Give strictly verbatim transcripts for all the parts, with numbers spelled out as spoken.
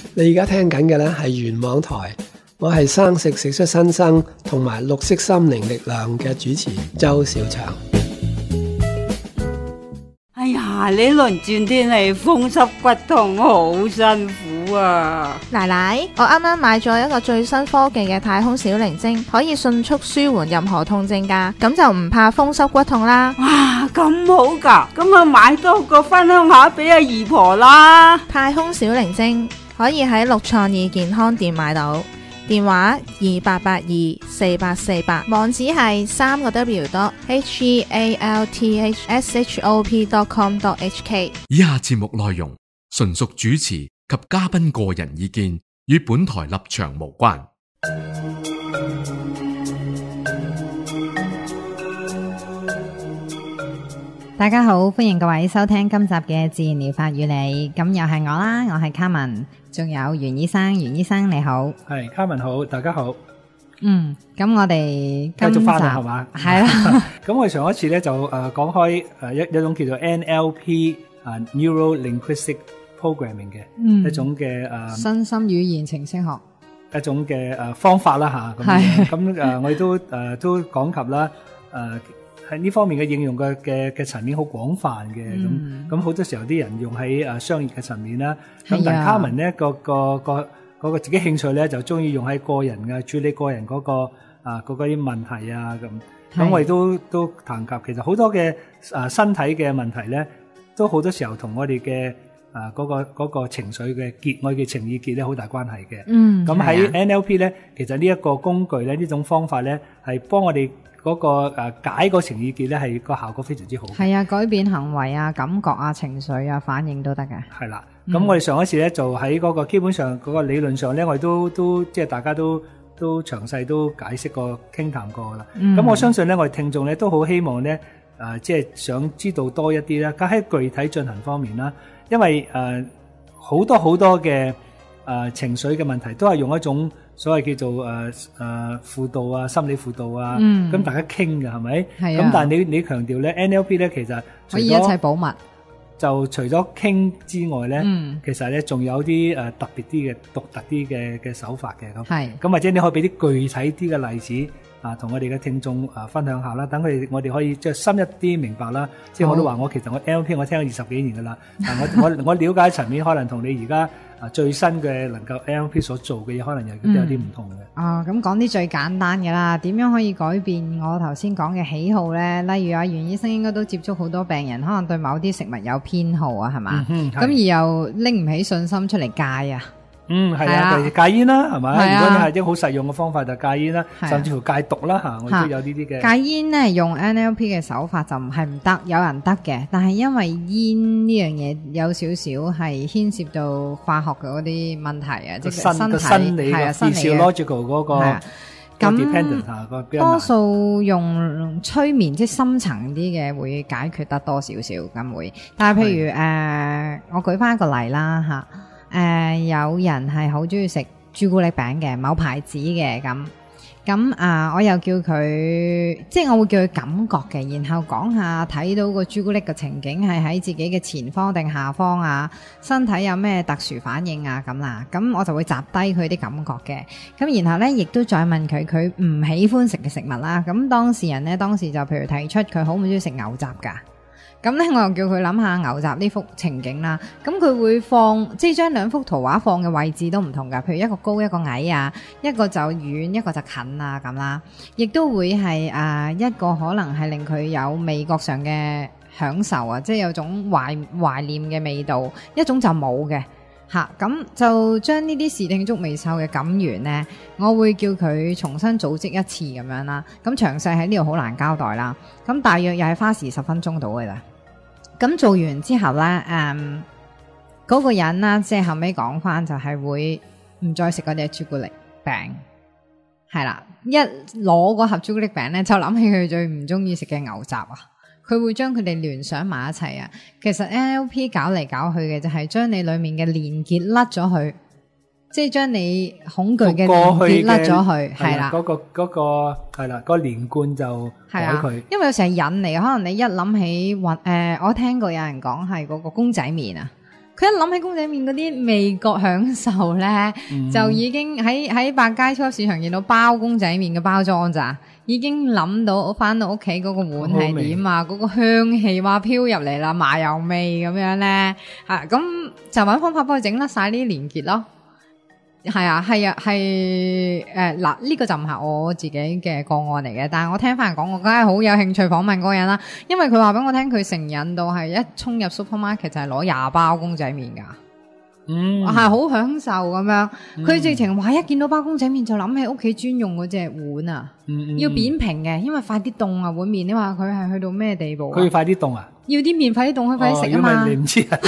你而家聽緊嘅呢係原網台，我係生食食出新生同埋綠色心靈力量嘅主持周小祥。 哎呀，呢輪轉天氣風濕骨痛好辛苦啊！ 奶奶，我啱啱買咗一個最新科技嘅太空小靈精，可以迅速舒緩任何痛症噶，咁就唔怕風濕骨痛啦。 哇，咁好噶，咁啊買多個分享下俾阿姨婆啦。 太空小靈精可以喺六創意健康店買到，電話二八八二四八四八，網址係三個 W dot H E A L T H S H O P dot com dot H K。 以下節目內容純屬主持及嘉賓個人意見，與本台立場無關。 大家好，歡迎各位收聽今集嘅自然療法與你，咁又係我啦，我係卡文，仲有袁醫生，袁醫生你好， 係卡文好，大家好。 嗯，咁我哋繼續翻嚟係嘛？ 係啦。 咁我哋上一次咧就誒講開誒一一種叫做 N L P 啊 Neuro Linguistic Programming 嘅、嗯、一種嘅誒身心語言程式學一種嘅誒方法啦吓。係咁誒，我哋都誒都講及啦誒。喺呢方面嘅應用嘅嘅嘅層面好廣泛嘅，咁咁好多時候啲人用喺誒商業嘅層面啦。咁但係卡文咧個個個嗰個自己興趣咧就中意用喺個人嘅處理個人嗰個啊嗰啲問題啊咁。咁我哋都都談及其實好多嘅誒身體嘅問題咧，都好多時候同我哋嘅誒嗰個嗰個情緒嘅結，我哋嘅情意結咧好大關係嘅。嗯，咁喺 N L P 咧，其實呢一個工具咧，呢種方法咧係幫我哋。嗰、那個誒解個情意結咧，係個效果非常之好。係啊，改變行為啊、感覺啊、情緒啊、反應都得嘅。係啦，咁、嗯、我哋上一次咧就喺嗰個基本上嗰個理論上咧，我哋都都即係大家都都詳細都解釋過、傾談過啦。咁、嗯、我相信咧，我哋聽眾咧都好希望咧誒、呃，即係想知道多一啲啦，加喺具體進行方面啦，因為誒好、呃、多好多嘅誒、呃、情緒嘅問題都係用一種。所謂叫做誒誒輔導啊，心理輔導啊，咁、嗯、大家傾嘅係咪？係啊。咁但係你你強調咧 N L P 咧，其實可以一切保密。就除咗傾之外咧、嗯，其實咧仲有啲誒特別啲嘅、獨特啲嘅嘅手法嘅咁。係。咁或者你可以俾啲具體啲嘅例子啊，同我哋嘅聽眾啊分享下啦，等佢哋我哋可以即係深一啲明白啦。即係我都話我其實我 N L P 我聽咗二十幾年噶啦，但我我我了解層面可能同你而家。啊，最新嘅能夠 N L P 所做嘅嘢，可能又都有啲唔同嘅。哦，咁講啲最簡單嘅啦，點樣可以改變我頭先講嘅喜好咧？例如阿袁醫生應該都接觸好多病人，可能對某啲食物有偏好啊，係嘛？咁、嗯、而又拎唔起信心出嚟戒啊。嗯，係啊，譬如戒煙啦，係咪？如果你係一個好實用嘅方法，就戒煙啦，甚至乎戒毒啦嚇，我都有呢啲嘅。戒煙咧，用 N L P 嘅手法就唔係唔得，有人得嘅，但係因為煙呢樣嘢有少少係牽涉到化學嘅嗰啲問題啊，即係身體生理係啊，physiological嗰個咁多數用催眠即係深層啲嘅會解決得多少少咁會，但係譬如誒、呃，我舉翻一個例啦嚇。誒、呃，有人係好中意食朱古力餅嘅，某牌子嘅咁，咁啊、呃，我又叫佢，即係我會叫佢感覺嘅，然後講下睇到個朱古力嘅情景係喺自己嘅前方定下方啊，身體有咩特殊反應啊咁啦，咁我就會集低佢啲感覺嘅，咁然後咧亦都再問佢佢唔喜歡食嘅食物啦，咁當事人咧當時就譬如提出佢好唔中意食牛雜噶。咁咧，我又叫佢諗下牛雜呢幅情景啦。咁佢會放，即係將兩幅圖畫放嘅位置都唔同噶。譬如一個高，一個矮啊，一個就遠，一個就近啊咁啦。亦都會係啊一個可能係令佢有味覺上嘅享受啊，即係有種懷懷念嘅味道。一種就冇嘅吓，咁就將呢啲視聽觸味嗅嘅感源咧，我會叫佢重新組織一次咁樣啦。咁詳細喺呢度好難交代啦。咁大約又係花時十分鐘到嘅啦。咁做完之後咧，誒、嗯，嗰、那個人啦，即係後尾講翻就係會唔再食嗰隻朱古力餅，係啦，一攞嗰盒朱古力餅咧，就諗起佢最唔中意食嘅牛雜啊，佢會將佢哋聯想埋一齊啊。其實 N L P 搞嚟搞去嘅就係將你裏面嘅連結甩咗佢。即係將你恐懼嘅連結甩咗去，係啦，嗰個嗰個係啦，嗰個連貫就改佢。因為有時係引嚟，可能你一諗起或誒，我聽過有人講係嗰個公仔麵啊， 佢一諗起公仔麵嗰啲味覺享受咧， 嗯、 就已經喺喺百佳超級市場見到包公仔麵嘅包裝咋，已經諗到翻到屋企嗰個碗係點啊，嗰個香氣哇飄入嚟啦，麻油味咁樣咧，嚇咁就揾方法幫佢整甩晒呢啲連結咯。係啊，係啊，係誒嗱，呢個就唔係我自己嘅個案嚟嘅，但係我聽翻人講，我梗係好有興趣訪問嗰個人啦，因為佢話俾我聽，佢成癮到係一衝入 supermarket 就係攞廿包公仔麵噶，嗯，係好享受咁樣。佢、嗯、直情話一見到包公仔麵就諗起屋企專用嗰隻碗啊，嗯嗯、要扁平嘅，因為快啲凍啊碗麵。你話佢係去到咩地步啊？ 佢要快啲凍啊？要啲麵快啲凍，佢快啲食啊嘛。 因為你唔知啊，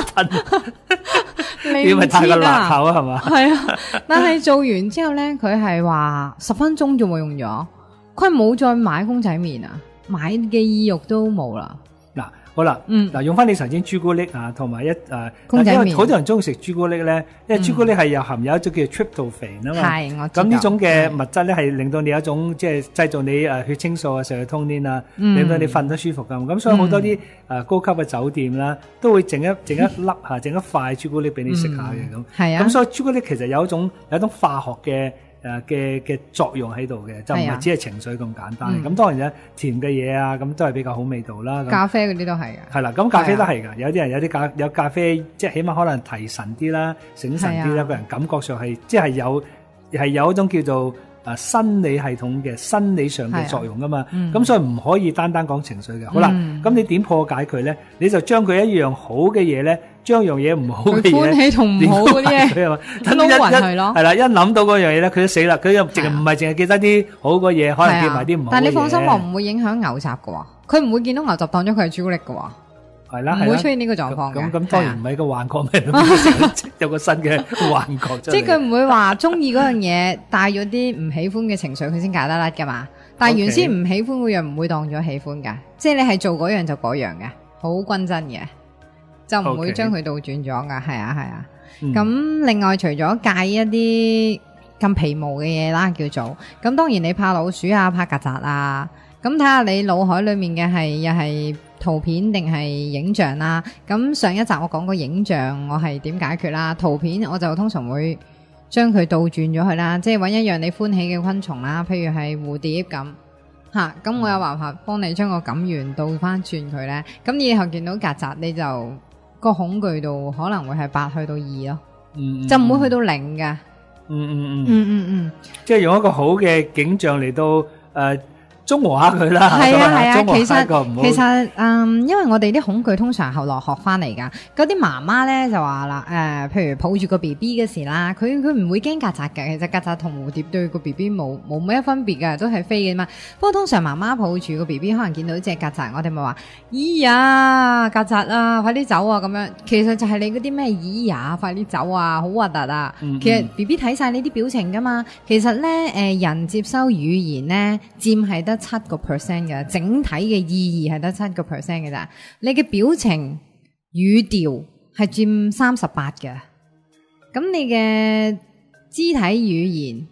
你唔知太過辣口啊，係嘛？係啊，但係做完之後咧，佢係話十分鐘就冇用咗，佢冇再買公仔麵啊，買嘅意欲都冇啦。 嗱，好啦，嗯，嗱，用翻你頭先朱古力啊，同埋一誒， 公仔麵， 因為好多人中意食朱古力咧，因為朱古力係又含有一種叫 tryptophan 啊嘛， 係，我知道。 咁呢種嘅物質咧係令到你有一種即係製造你誒血清素啊、serotonin啊，令到你瞓得舒服噶。咁所以好多啲誒高級嘅酒店啦，都會整一整一粒嚇，整一塊朱古力俾你食下嘅咁。係啊。咁所以朱古力其實有一種有一種化學嘅。誒嘅嘅作用喺度嘅，就唔係只係情緒咁簡單。咁、嗯、當然咧，甜嘅嘢啊，咁都係比較好味道啦。 咖啡嗰啲都係嘅。係啦，咁咖啡都係㗎。有啲人有啲咖有咖啡，即係起碼可能提神啲啦，醒神啲啦，個人感覺上係即係有係有一種叫做誒生理系統嘅生理上嘅作用㗎嘛。咁、嗯、所以唔可以單單講情緒嘅。好啦，咁、嗯、你點破解佢咧？你就將佢一樣好嘅嘢咧。將樣嘢唔好嘅嘢， 歡喜同唔好嗰啲嘢，撈勻佢咯。 係啦，一諗到嗰樣嘢咧，佢都死啦。佢又淨係唔係淨係記得啲好嘅嘢，可能記埋啲唔好嘅嘢。 但係你放心，我唔會影響牛雜嘅喎。佢唔會見到牛雜當咗佢係朱古力嘅喎。 係啦， 唔會出現呢個狀況嘅。 咁咁當然唔係個幻覺咩？有個新嘅幻覺。 即係佢唔會話中意嗰樣嘢帶咗啲唔喜歡嘅情緒，佢先解得甩㗎嘛。但係原先唔喜歡嗰樣唔會當咗喜歡㗎。即係你係做嗰樣就嗰樣嘅，好均真嘅。就唔會將佢倒轉咗噶，係、okay. 啊係啊。咁、嗯、另外除咗戒一啲咁皮毛嘅嘢啦，叫做咁，當然你怕老鼠啊，怕曱甴啊，咁睇下你腦海裏面嘅係又係圖片定係影像啦。咁上一集我講過影像，我係點解決啦？圖片我就通常會將佢倒轉咗佢啦，即係揾一樣你歡喜嘅昆蟲啦，譬如係蝴蝶咁吓，咁我有辦法幫你將個感源倒翻轉佢咧。咁你以後見到曱甴你就。個恐懼度可能會係八去到二咯，嗯，就唔會去到零嘅， 嗯嗯嗯， 嗯嗯嗯， 即係用一個好嘅景象嚟到誒。呃中和下佢啦， 係啊係啊，其實其實嗯，因為我哋啲恐懼通常後來學翻嚟噶，嗰啲媽媽咧就話啦，誒、呃，譬如抱住個 B B 嘅時啦，佢佢唔會驚曱甴嘅，其實曱甴同蝴蝶對個 B B 冇冇乜分別嘅，都係飛嘅嘛。不過通常媽媽抱住個 B B， 可能見到隻曱甴，我哋咪話，咦呀，曱甴啊，快啲走啊咁樣。其實就係你嗰啲咩咦呀，快啲走啊，好核突啊。嗯嗯，其實 B B 睇晒你啲表情噶嘛。其實咧，誒、呃，人接收語言咧，佔係得七個 percent 嘅，整體嘅意義係得七個 percent 嘅咋。你嘅表情語調係佔三十八嘅，咁你嘅肢體語言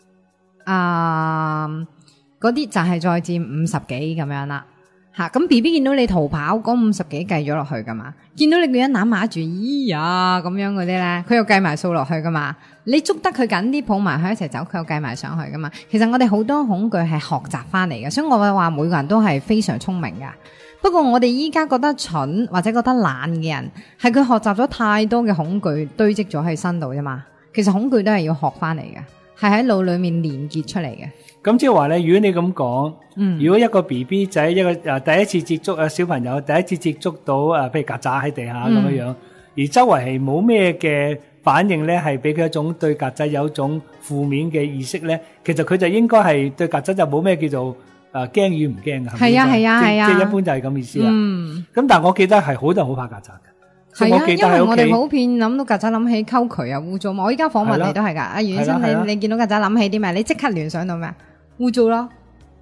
啊嗰啲就係再佔五十幾咁樣啦。吓，咁 B B 見到你逃跑，嗰五十幾計咗落去噶嘛？見到你個人攬埋住，咦呀咁樣嗰啲咧，佢又計埋數落去噶嘛？你捉得佢緊啲，抱埋佢一齊走，佢又計埋上去噶嘛？其實我哋好多恐懼係學習翻嚟嘅，所以我會話每個人都係非常聰明噶。不過我哋依家覺得蠢或者覺得懶嘅人，係佢學習咗太多嘅恐懼堆積咗喺身度啫嘛。其實恐懼都係要學翻嚟嘅，係喺腦裏面連結出嚟嘅。 咁即係話咧，如果你咁講，嗯，如果一個 B B 仔一個誒第一次接觸啊小朋友第一次接觸到誒譬如曱甴喺地下咁樣樣，嗯，而周圍係冇咩嘅反應咧，係俾佢一種對曱甴有一種負面嘅意識咧，其實佢就應該係對曱甴就冇咩叫做誒驚與唔驚嘅。 係啊係啊係啊， 即係一般就係咁意思啦。嗯，咁但係我記得係好多人好怕曱甴嘅。 係啊，因為我哋普遍諗到曱甴諗起溝渠啊污糟嘛。我依家訪問你都係噶，阿袁醫生，你你見到曱甴諗起啲咩？你即刻聯想到咩？污糟咯，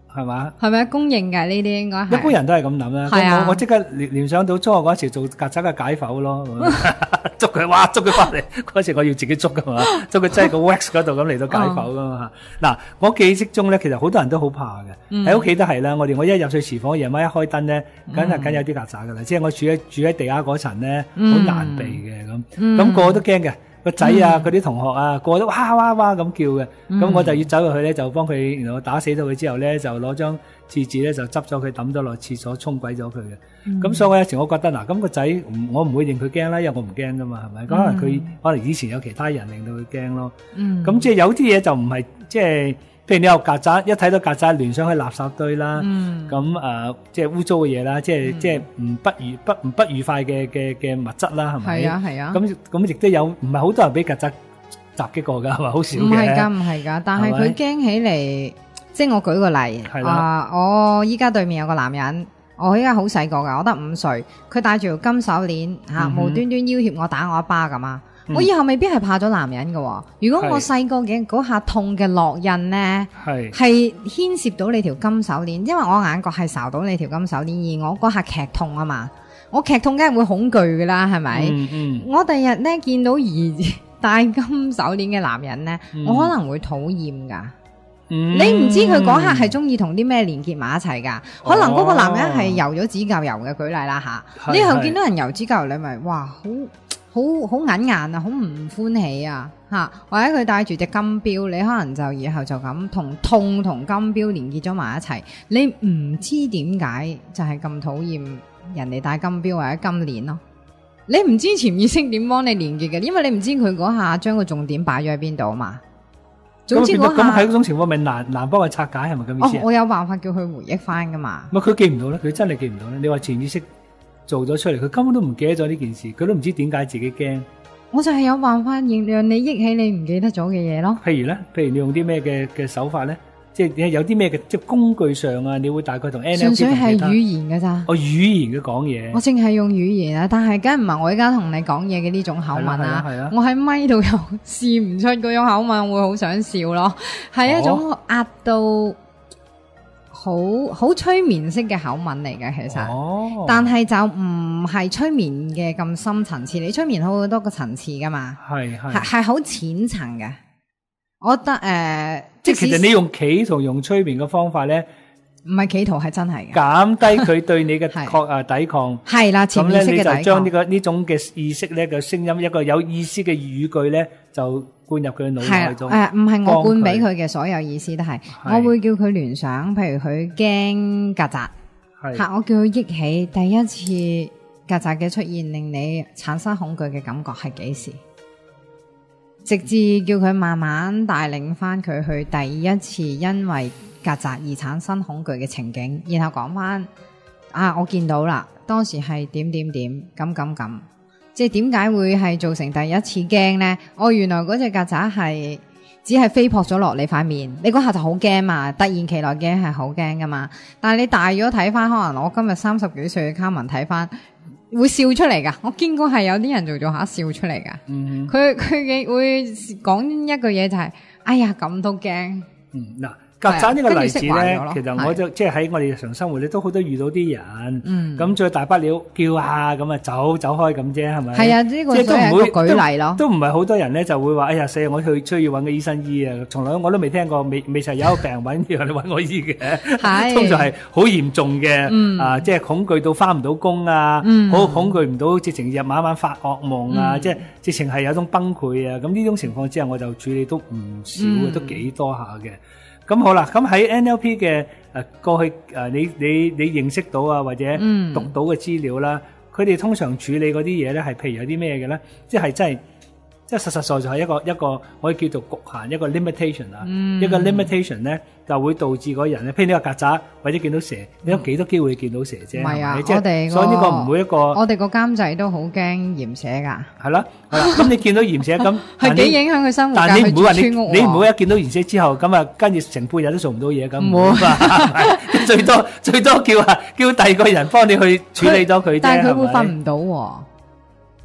係嘛？ 係咪公認㗎？呢啲應該係一般人都係咁諗啦。 係啊咁我我即刻聯聯想到中學嗰時做曱甴嘅解剖咯，捉佢，哇，捉佢翻嚟嗰時我要自己捉噶嘛，捉佢擠喺個 wax 嗰度咁嚟到解剖噶嘛。嗱，我記憶中咧，其實好多人都好怕嘅，喺屋企都係啦。我哋我一入去廚房，夜晚一開燈咧，梗係梗有啲曱甴噶啦。即係我住喺住喺地下嗰層咧，好難避嘅咁，咁個個都驚嘅。個仔啊，佢啲同學啊，個個都哇哇哇咁叫嘅，咁我就要走入去咧，就幫佢，然後打死咗佢之後咧，就攞張廁紙咧就執咗佢抌咗落廁所沖鬼咗佢嘅。咁所以我有時我覺得嗱，咁個仔我唔會認佢驚啦，因為我唔驚噶嘛，係咪？可能佢可能以前有其他人令到佢驚咯。咁即係有啲嘢就唔係即係。譬如你有曱甴，一睇到曱甴聯想去垃圾堆啦，咁誒即係污糟嘅嘢啦，即係即係唔不愉不唔不愉快嘅嘅嘅物質啦，係咪？ 係啊係啊。 咁咁亦都有，唔係好多人俾曱甴襲擊過㗎，係咪？好少嘅。 唔係㗎，唔係㗎，但係佢驚起嚟，即係我舉個例，啊，我依家對面有個男人，我依家好細個㗎，我得五歲，佢戴住條金手鏈嚇，無端端要挾我打我一巴咁啊！我以後未必係怕咗男人嘅，如果我細個嘅嗰下痛嘅烙印咧，係係牽涉到你條金手鏈，因為我眼角係睄到你條金手鏈，而我嗰下劇痛啊嘛，我劇痛梗係會恐懼噶啦，係咪？嗯嗯、我第日咧見到而戴金手鏈嘅男人咧，嗯、我可能會討厭噶。嗯、你唔知佢嗰刻係中意同啲咩連結埋一齊噶，可能嗰個男人係油咗指甲油嘅，舉例啦吓，你以後見到人油指甲油，你咪哇好。好好眼眼啊，好唔歡喜啊，吓，或者佢戴住隻金錶，你可能就以後就咁同痛同金錶連結咗埋一齊，你唔知點解就係咁討厭人哋戴金錶或者金鏈咯，你唔知潛意識點幫你連結嘅，因為你唔知佢嗰下將個重點擺咗喺邊度啊嘛。總之嗰下咁喺嗰種情況咪難難幫佢拆解，係咪咁意思？ 哦，我有辦法叫佢回憶翻噶嘛。 唔係佢記唔到咧，佢真係記唔到咧。你話潛意識做咗出嚟，佢根本都唔記得咗呢件事，佢都唔知點解自己驚。我就係有辦法讓你憶起你唔記得咗嘅嘢咯。 譬如咧，譬如你用啲咩嘅嘅手法咧，即係有啲咩嘅即係工具上啊，你會大概同 N L P 純粹係語言㗎咋？ 哦，語言嘅講嘢。我淨係用語言啊，但係梗係唔係我而家同你講嘢嘅呢種口吻啊。係啊，我喺咪度又試唔出嗰種口吻，會好想笑咯。係一種壓到。好好催眠式嘅口吻嚟嘅，其實，哦、但係就唔係催眠嘅咁深層次。你催眠好多個層次噶嘛，係係係好淺層嘅。我覺得誒，呃、 即係其實你用企圖用催眠嘅方法咧， 唔係企圖係真係嘅， 減低佢對你嘅抗啊抵抗係啦，潛意識嘅抵抗。咁咧你就將呢個呢種嘅意識咧嘅聲音，一個有意思嘅語句咧就。灌入佢腦海中，誒唔係我灌俾佢嘅所有意思都係，我會叫佢聯想，譬如佢驚曱甴，嚇我叫佢憶起第一次曱甴嘅出現令你產生恐懼嘅感覺係幾時，直至叫佢慢慢帶領翻佢去第一次因為曱甴而產生恐懼嘅情景，然後講翻啊我見到啦，當時係點點點咁咁咁。即係點解會係造成第一次驚呢？哦，原來嗰隻曱甴係只係飛撲咗落你塊面，你嗰下就好驚嘛，突然其來驚係好驚噶嘛。但係你大咗睇翻，可能我今日三十幾歲嘅卡文睇翻，會笑出嚟噶。我見過係有啲人做做下笑出嚟噶。嗯，佢佢嘅會講一句嘢就係、是，哎呀咁都驚。嗯，嗱。曱甴呢個例子咧，其實我就即係喺我哋日常生活咧，都好多遇到啲人，咁最大不了叫下咁啊走走開咁啫，係咪？係啊，呢個即係都唔會舉例咯，都唔係好多人咧就會話，哎呀死啊！我去需要揾個醫生醫啊，從來我都未聽過，未未曾有一個病揾要你揾我醫嘅，通常係好嚴重嘅，啊即係恐懼到返唔到工啊，好恐懼唔到，直情日晚晚發噩夢啊，即係直情係有種崩潰啊，咁呢種情況之下，我就處理都唔少嘅，都幾多下嘅。咁好啦，咁喺 N L P 嘅誒過去誒，你你你認識到啊，或者讀到嘅資料啦，佢哋通常處理嗰啲嘢咧，係譬如有啲咩嘅咧，即係真係。即係實實在在係一個一個可以叫做局限，一個 limitation 啊、嗯，一個 limitation 咧就會導致嗰人咧，譬如呢個曱甴或者見到蛇，你有幾多機會見到蛇啫？唔係啊，我哋所以呢個唔會一個，我哋個監仔都好驚鹽蛇㗎。係啦，咁你見到鹽蛇咁係幾影響佢生活？但係你唔會話你你唔會一見到鹽蛇之後咁啊，跟住成半日都做唔到嘢咁。唔會啊，最多最多叫啊叫第二個人幫你去處理咗佢啫。但係佢會瞓唔到喎。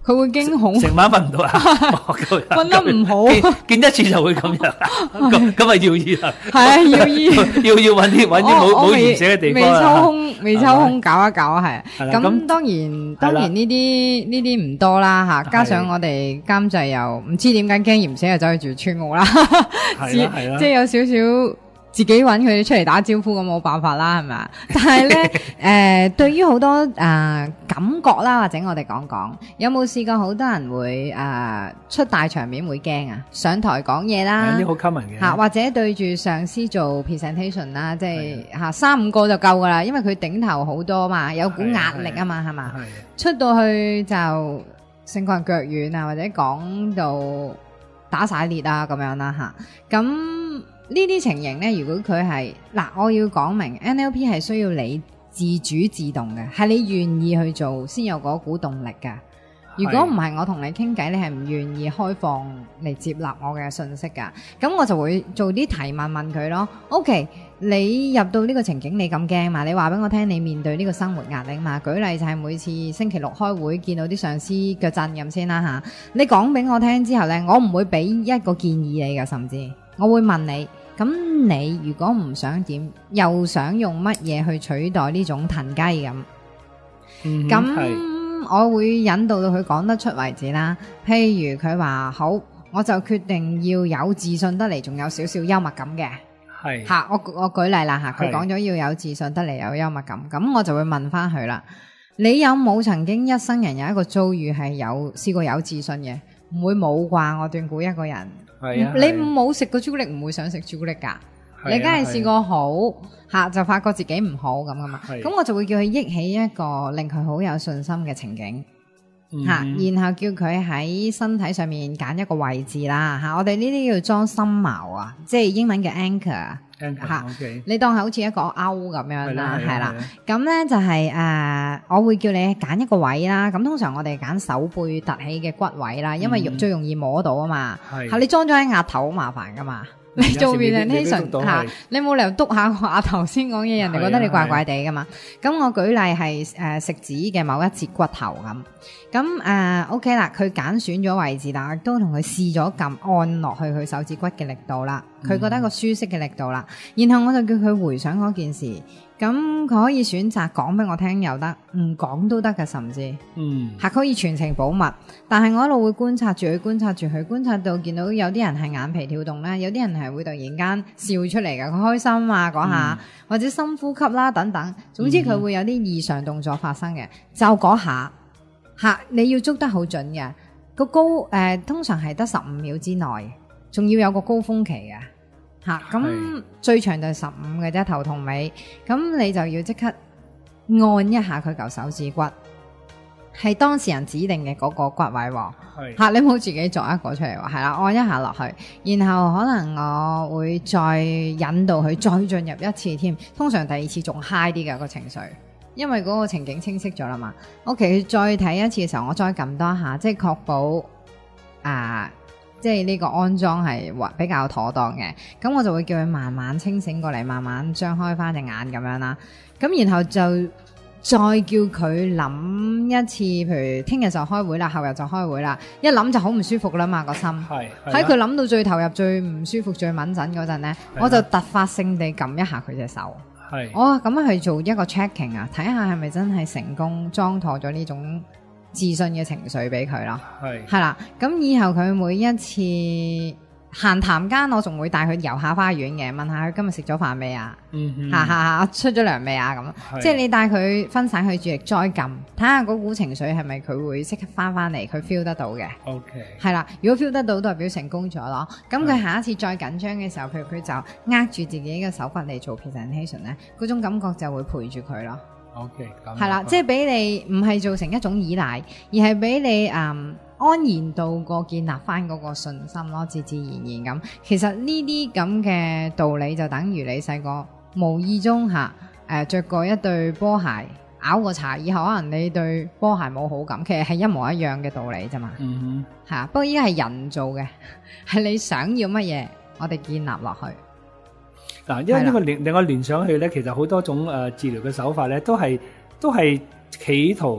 佢會驚恐， 成晚瞓唔到啊， 瞓得唔好， 見一次就會咁樣，咁咁咪要醫啦。 係啊，要醫， 要要揾啲揾啲冇冇鹽水嘅地方未抽啊。 空，未抽空搞一搞係。 係啦咁咁當然當然呢啲呢啲唔多啦嚇，加上我哋監製又唔知點解驚鹽水，又走去住村屋啦， 係啦係啦即係有少少。自己揾佢哋出嚟打招呼咁冇辦法啦，係咪啊？但係咧，誒、呃，對於好多誒、呃、感覺啦，或者我哋講講，有冇試過好多人會誒、呃、出大場面會驚啊？上台講嘢啦， 呢啲好 common 嘅嚇，或者對住上司做 presentation 啦，即係嚇三五個就夠噶啦，因為佢頂頭好多嘛，有股壓力啊嘛，係嘛？出到去就成個人腳軟啊，或者講到打晒裂啊咁樣啦嚇，咁。呢啲情形呢，如果佢係嗱，我要講明 N L P 係需要你自主自動嘅，係你願意去做先有嗰股動力㗎。如果唔係，我同你傾偈，你係唔願意開放嚟接納我嘅信息㗎。咁我就會做啲提問問佢咯。OK，你入到呢個情景，你咁驚嘛？你話俾我聽，你面對呢個生活壓力嘛？舉例就係每次星期六開會見到啲上司腳震咁先啦嚇。你講俾我聽之後呢，我唔會俾一個建議你㗎，甚至。我會問你，咁你如果唔想點，又想用乜嘢去取代呢種騰雞咁？咁、嗯、我會引導到佢講得出為止啦。譬如佢話好，我就決定要有自信得嚟，仲有少少幽默感嘅。係吓，我我舉例啦吓，佢講咗要有自信得嚟有幽默感，咁我就會問翻佢啦。你有冇曾經一生人有一個遭遇係有試過有自信嘅？唔會冇啩？我斷估一個人。係啊，你冇食過朱古力唔會想食朱古力噶，啊、你梗係試過好吓、啊、就發覺自己唔好咁噶嘛，咁、啊、我就會叫佢憶起一個令佢好有信心嘅情景吓、嗯啊，然後叫佢喺身體上面揀一個位置啦吓、啊，我哋呢啲叫裝心錨啊，即係英文嘅 anchor。吓，你當係好似一個勾咁樣啦，係啦，咁咧就係、是、誒、呃，我會叫你揀一個位啦。咁通常我哋揀手背凸起嘅骨位啦，因為最容易摸到啊嘛。係，你裝咗喺額頭好麻煩噶嘛。你做 presentation 吓，你冇理由督下個額頭先講嘢，人哋覺得你怪怪地噶嘛。咁我舉例係誒、呃、食指嘅某一節骨頭咁。咁誒、呃、OK 啦，佢揀選咗位置啦，都同佢試咗撳按落去佢手指骨嘅力度啦，佢覺得個舒適嘅力度啦，然後我就叫佢回想嗰件事，咁佢可以選擇講俾我聽又得，唔講都得㗎，甚至嗯係可以全程保密，但係我一路會觀察住佢，觀察住佢，觀察到見到有啲人係眼皮跳動啦，有啲人係會突然間笑出嚟㗎，佢開心啊嗰下、嗯，或者深呼吸啦等等，總之佢會有啲異常動作發生嘅，就嗰下。吓，你要捉得好準嘅，個高誒、呃、通常係得十五秒之內，仲要有個高峰期嘅吓，咁最長就係十五嘅啫，頭同尾，咁你就要即刻按一下佢嚿手指骨，係當事人指定嘅嗰個骨位喎，吓，你冇自己作一個出嚟喎，係啦，按一下落去，然後可能我會再引導佢再進入一次添，通常第二次仲 high 啲嘅個情緒。因為嗰個情景清晰咗啦嘛 ，OK，再睇一次嘅時候，我再撳多一下，即係確保啊，即係呢個安裝係比較妥當嘅。咁我就會叫佢慢慢清醒過嚟，慢慢張開翻隻眼咁樣啦。咁然後就再叫佢諗一次，譬如聽日就開會啦，後日就開會啦。一諗就好唔舒服啦嘛，個心係喺佢諗到最投入、最唔舒服、最敏感嗰陣呢，我就突發性地撳一下佢隻手。係，我咁樣去做一個 checking 啊，睇下係咪真係成功裝妥咗呢種自信嘅情緒俾佢咯。係，係啦，咁以後佢每一次閒談間，我仲會帶佢遊下花園嘅，問下佢今日食咗飯未啊？嗯，下下下出咗糧未啊？咁，即係你帶佢分散佢注意力，再撳睇下嗰股情緒係咪佢會即刻翻翻嚟，佢 feel 得到嘅。OK，係啦，如果 feel 得到，代表成功咗咯。咁佢下一次再緊張嘅時候，譬如佢就握住自己嘅手骨嚟做 presentation 咧，嗰種感覺就會陪住佢咯。OK，咁係啦，即係俾你唔係造成一種依賴，而係俾你嗯。安然度過建立翻嗰個信心咯，自自然然咁。其實呢啲咁嘅道理就等於你細個無意中吓誒着過一對波鞋，拗個茶，以後可能你對波鞋冇好感，其實係一模一樣嘅道理啫嘛。嗯哼，吓，不過依家係人做嘅，係你想要乜嘢，我哋建立落去。嗱，因為呢個令令我聯想起咧，其實好多種誒、呃、治療嘅手法咧，都係都係企圖。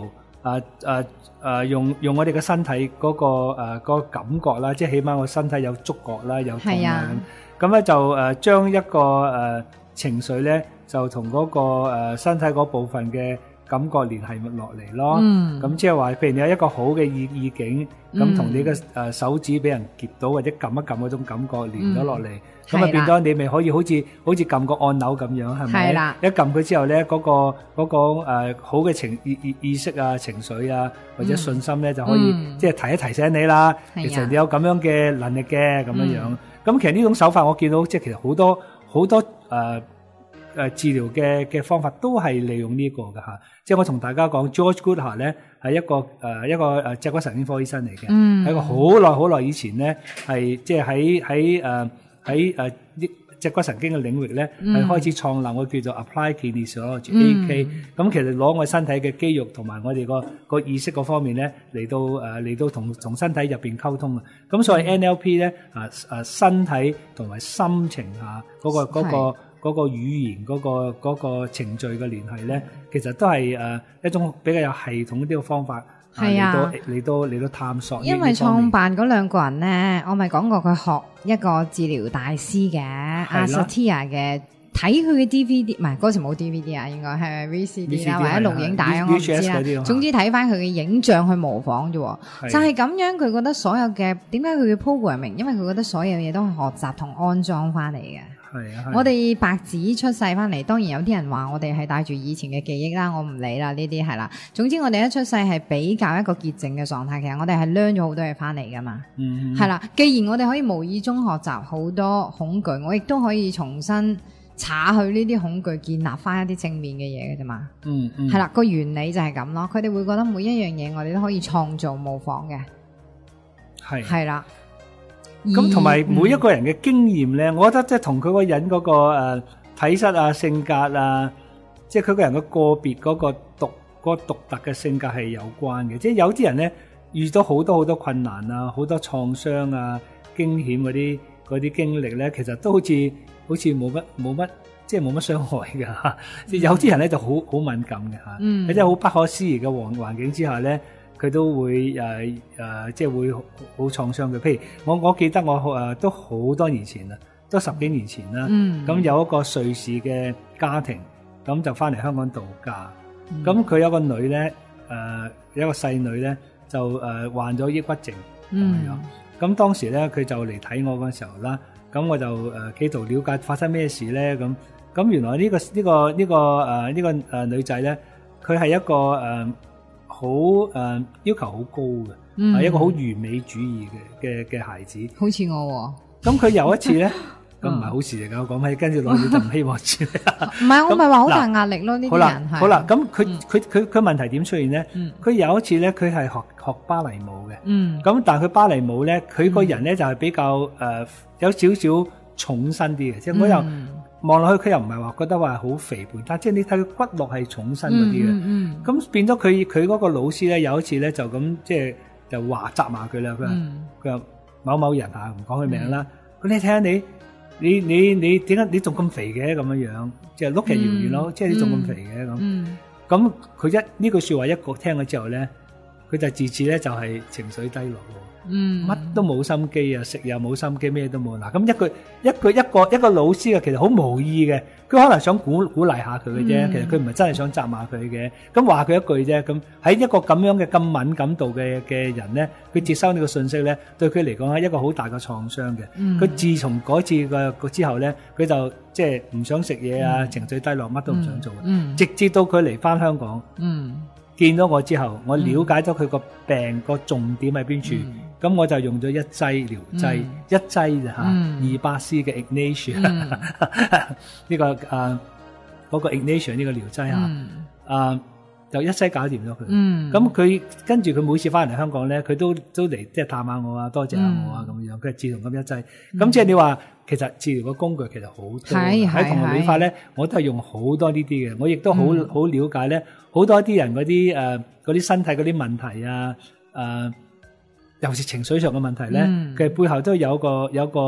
誒誒誒用用我哋嘅身體嗰、那個誒、呃那個感覺啦，即係起碼我身體有觸覺啦，有痛啊咁，咁咧就誒將一個誒、呃、情緒咧就同嗰、那個誒、呃、身體嗰部分嘅感覺聯繫落嚟咯，咁即係話，譬如你有一個好嘅意意境，咁同你嘅誒手指俾人夾到或者撳一撳嗰種感覺連咗落嚟，咁啊變咗你咪可以好似好似撳個按鈕咁樣，係咪？一撳佢之後咧，嗰個嗰個誒好嘅情意意意識啊、情緒啊或者信心咧就可以即係提一提醒你啦。其實你有咁樣嘅能力嘅咁樣樣。咁其實呢種手法我見到即係其實好多好多誒。誒治療嘅嘅方法都係利用呢個嘅嚇，即係我同大家講 George Goodhart 咧係一個誒、呃、一個誒脊骨神經科醫生嚟嘅，係、嗯、一個好耐好耐以前咧係即係喺喺誒喺誒脊骨神經嘅領域咧係、嗯、開始創立我叫做 Applied Kinesiology、嗯、A K， 咁其實攞我身體嘅肌肉同埋我哋個個意識嗰方面咧嚟到誒嚟到同同身體入邊溝通啊，咁所以 N L P 咧啊啊身體同埋心情嚇嗰、嗰個嗰、嗰個嗰個語言嗰、嗰個嗰、嗰個程序嘅聯繫咧，其實都係誒、呃、一種比較有系統啲嘅方法嚟、啊、到嚟到嚟到探索。因為創辦嗰兩個人咧，我咪講過佢學一個治療大師嘅阿 Satir 嘅，睇佢嘅 D V D 唔係嗰時冇 D V D 啊，應該係 V C D 啦或者錄影帶啊，我唔知啦。總之睇翻佢嘅影像去模仿啫，就係、是、咁樣。佢覺得所有嘅點解佢嘅 programming，因為佢覺得所有嘢都係學習同安裝翻嚟嘅。 啊、 我哋白紙出世翻嚟，當然有啲人話我哋係帶住以前嘅記憶啦，我唔理啦，呢啲係啦。總之我哋一出世係比較一個潔淨嘅狀態，其實我哋係 learn 咗好多嘢翻嚟噶嘛。嗯，係啦。既然我哋可以無意中學習好多恐懼，我亦都可以重新查去呢啲恐懼，建立翻一啲正面嘅嘢嘅啫嘛。嗯嗯，係啦，個原理就係咁咯。佢哋會覺得每一樣嘢我哋都可以創造模仿嘅，係係啦。 咁同埋每一個人嘅經驗咧，我覺得即係同佢個人嗰個誒體質啊、性格啊，即係佢個人嘅個別嗰個獨嗰個獨特嘅性格係有關嘅。即係有啲人咧遇到好多好多困難啊、好多創傷啊、驚險嗰啲嗰啲經歷咧，其實都好似好似冇乜冇乜即係冇乜傷害嘅嚇。嗯、有啲人咧就好好敏感嘅嚇，喺即係好不可思議嘅環環境之下咧。佢都會誒誒、呃，即係會好創傷嘅。譬如我我記得我誒、呃、都好多年前啦，都十幾年前啦。咁、嗯、有一個瑞士嘅家庭，咁就翻嚟香港度假。咁佢、嗯、有個女咧，誒、呃、有一個細女咧，就誒、呃、患咗抑鬱症咁樣。咁、嗯、當時咧，佢就嚟睇我嗰時候啦。咁我就誒企圖了解發生咩事咧。咁咁原來呢、呢個呢、呢個呢、呢個誒呢、呢個誒女仔咧，佢係一個誒。呃好誒、呃、要求好高嘅，係、嗯、一個好完美主義嘅嘅嘅孩子， 好似我、哦。咁佢有一次咧，咁唔係好事嚟㗎。我講起跟住落去就唔希望住。 唔係我咪話好大壓力咯，呢啲人係。 好啦，咁佢佢佢佢問題點出現咧？佢、嗯、有一次咧，佢係學學芭蕾舞嘅。嗯。咁但係佢芭蕾舞咧，佢個人咧就係比較誒、呃、有少少重身啲嘅，即係我又。嗯望落去佢又唔係話覺得話好肥胖，但即係你睇佢骨骼係重身嗰啲嘅，咁、嗯嗯、變咗佢佢嗰個老師咧有一次咧就咁即係就話責罵佢啦，佢話佢話某某人嚇唔講佢名啦，咁、嗯、你睇下你你你你點解你仲咁肥嘅咁樣樣，即係 look at you 咯，即係你仲咁肥嘅咁，咁佢一呢句説話一個聽咗之後咧，佢就自此咧就係情緒低落。嗯，乜都冇心機啊，食又冇心機，咩都冇。嗱，咁一句一句一個一個老師啊，其實好無意嘅，佢可能想鼓鼓勵下佢嘅啫，其實佢唔係真係想責罵佢嘅。咁話佢一句啫，咁喺一個咁樣嘅咁敏感度嘅嘅人咧，佢接收呢個信息咧，對佢嚟講係一個好大嘅創傷嘅。佢、嗯、自從嗰次嘅之後咧，佢就即係唔想食嘢啊，嗯、情緒低落，乜都唔想做。嗯嗯、直至到佢嚟翻香港。嗯見到我之後，我了解咗佢個病個重點喺邊處，咁、嗯、我就用咗一劑療劑，嗯、一劑就嚇二百 C 嘅 Ignition 呢、嗯這個誒嗰、啊那個 Ignition 呢個療劑嚇，嗯、啊就一劑搞掂咗佢。咁佢、嗯、跟住佢每次翻嚟香港咧，佢都都嚟即係探下我啊，多謝下我啊咁、嗯、樣。佢係自動咁一劑，咁、嗯、即係你話其實治療嘅工具其實好多喺同理法咧，我都係用好多呢啲嘅，我亦都好好了解咧。好多啲人嗰啲誒嗰啲身體嗰啲問題啊，誒、呃、尤其是情緒上嘅問題咧，佢、嗯、背後都有個有個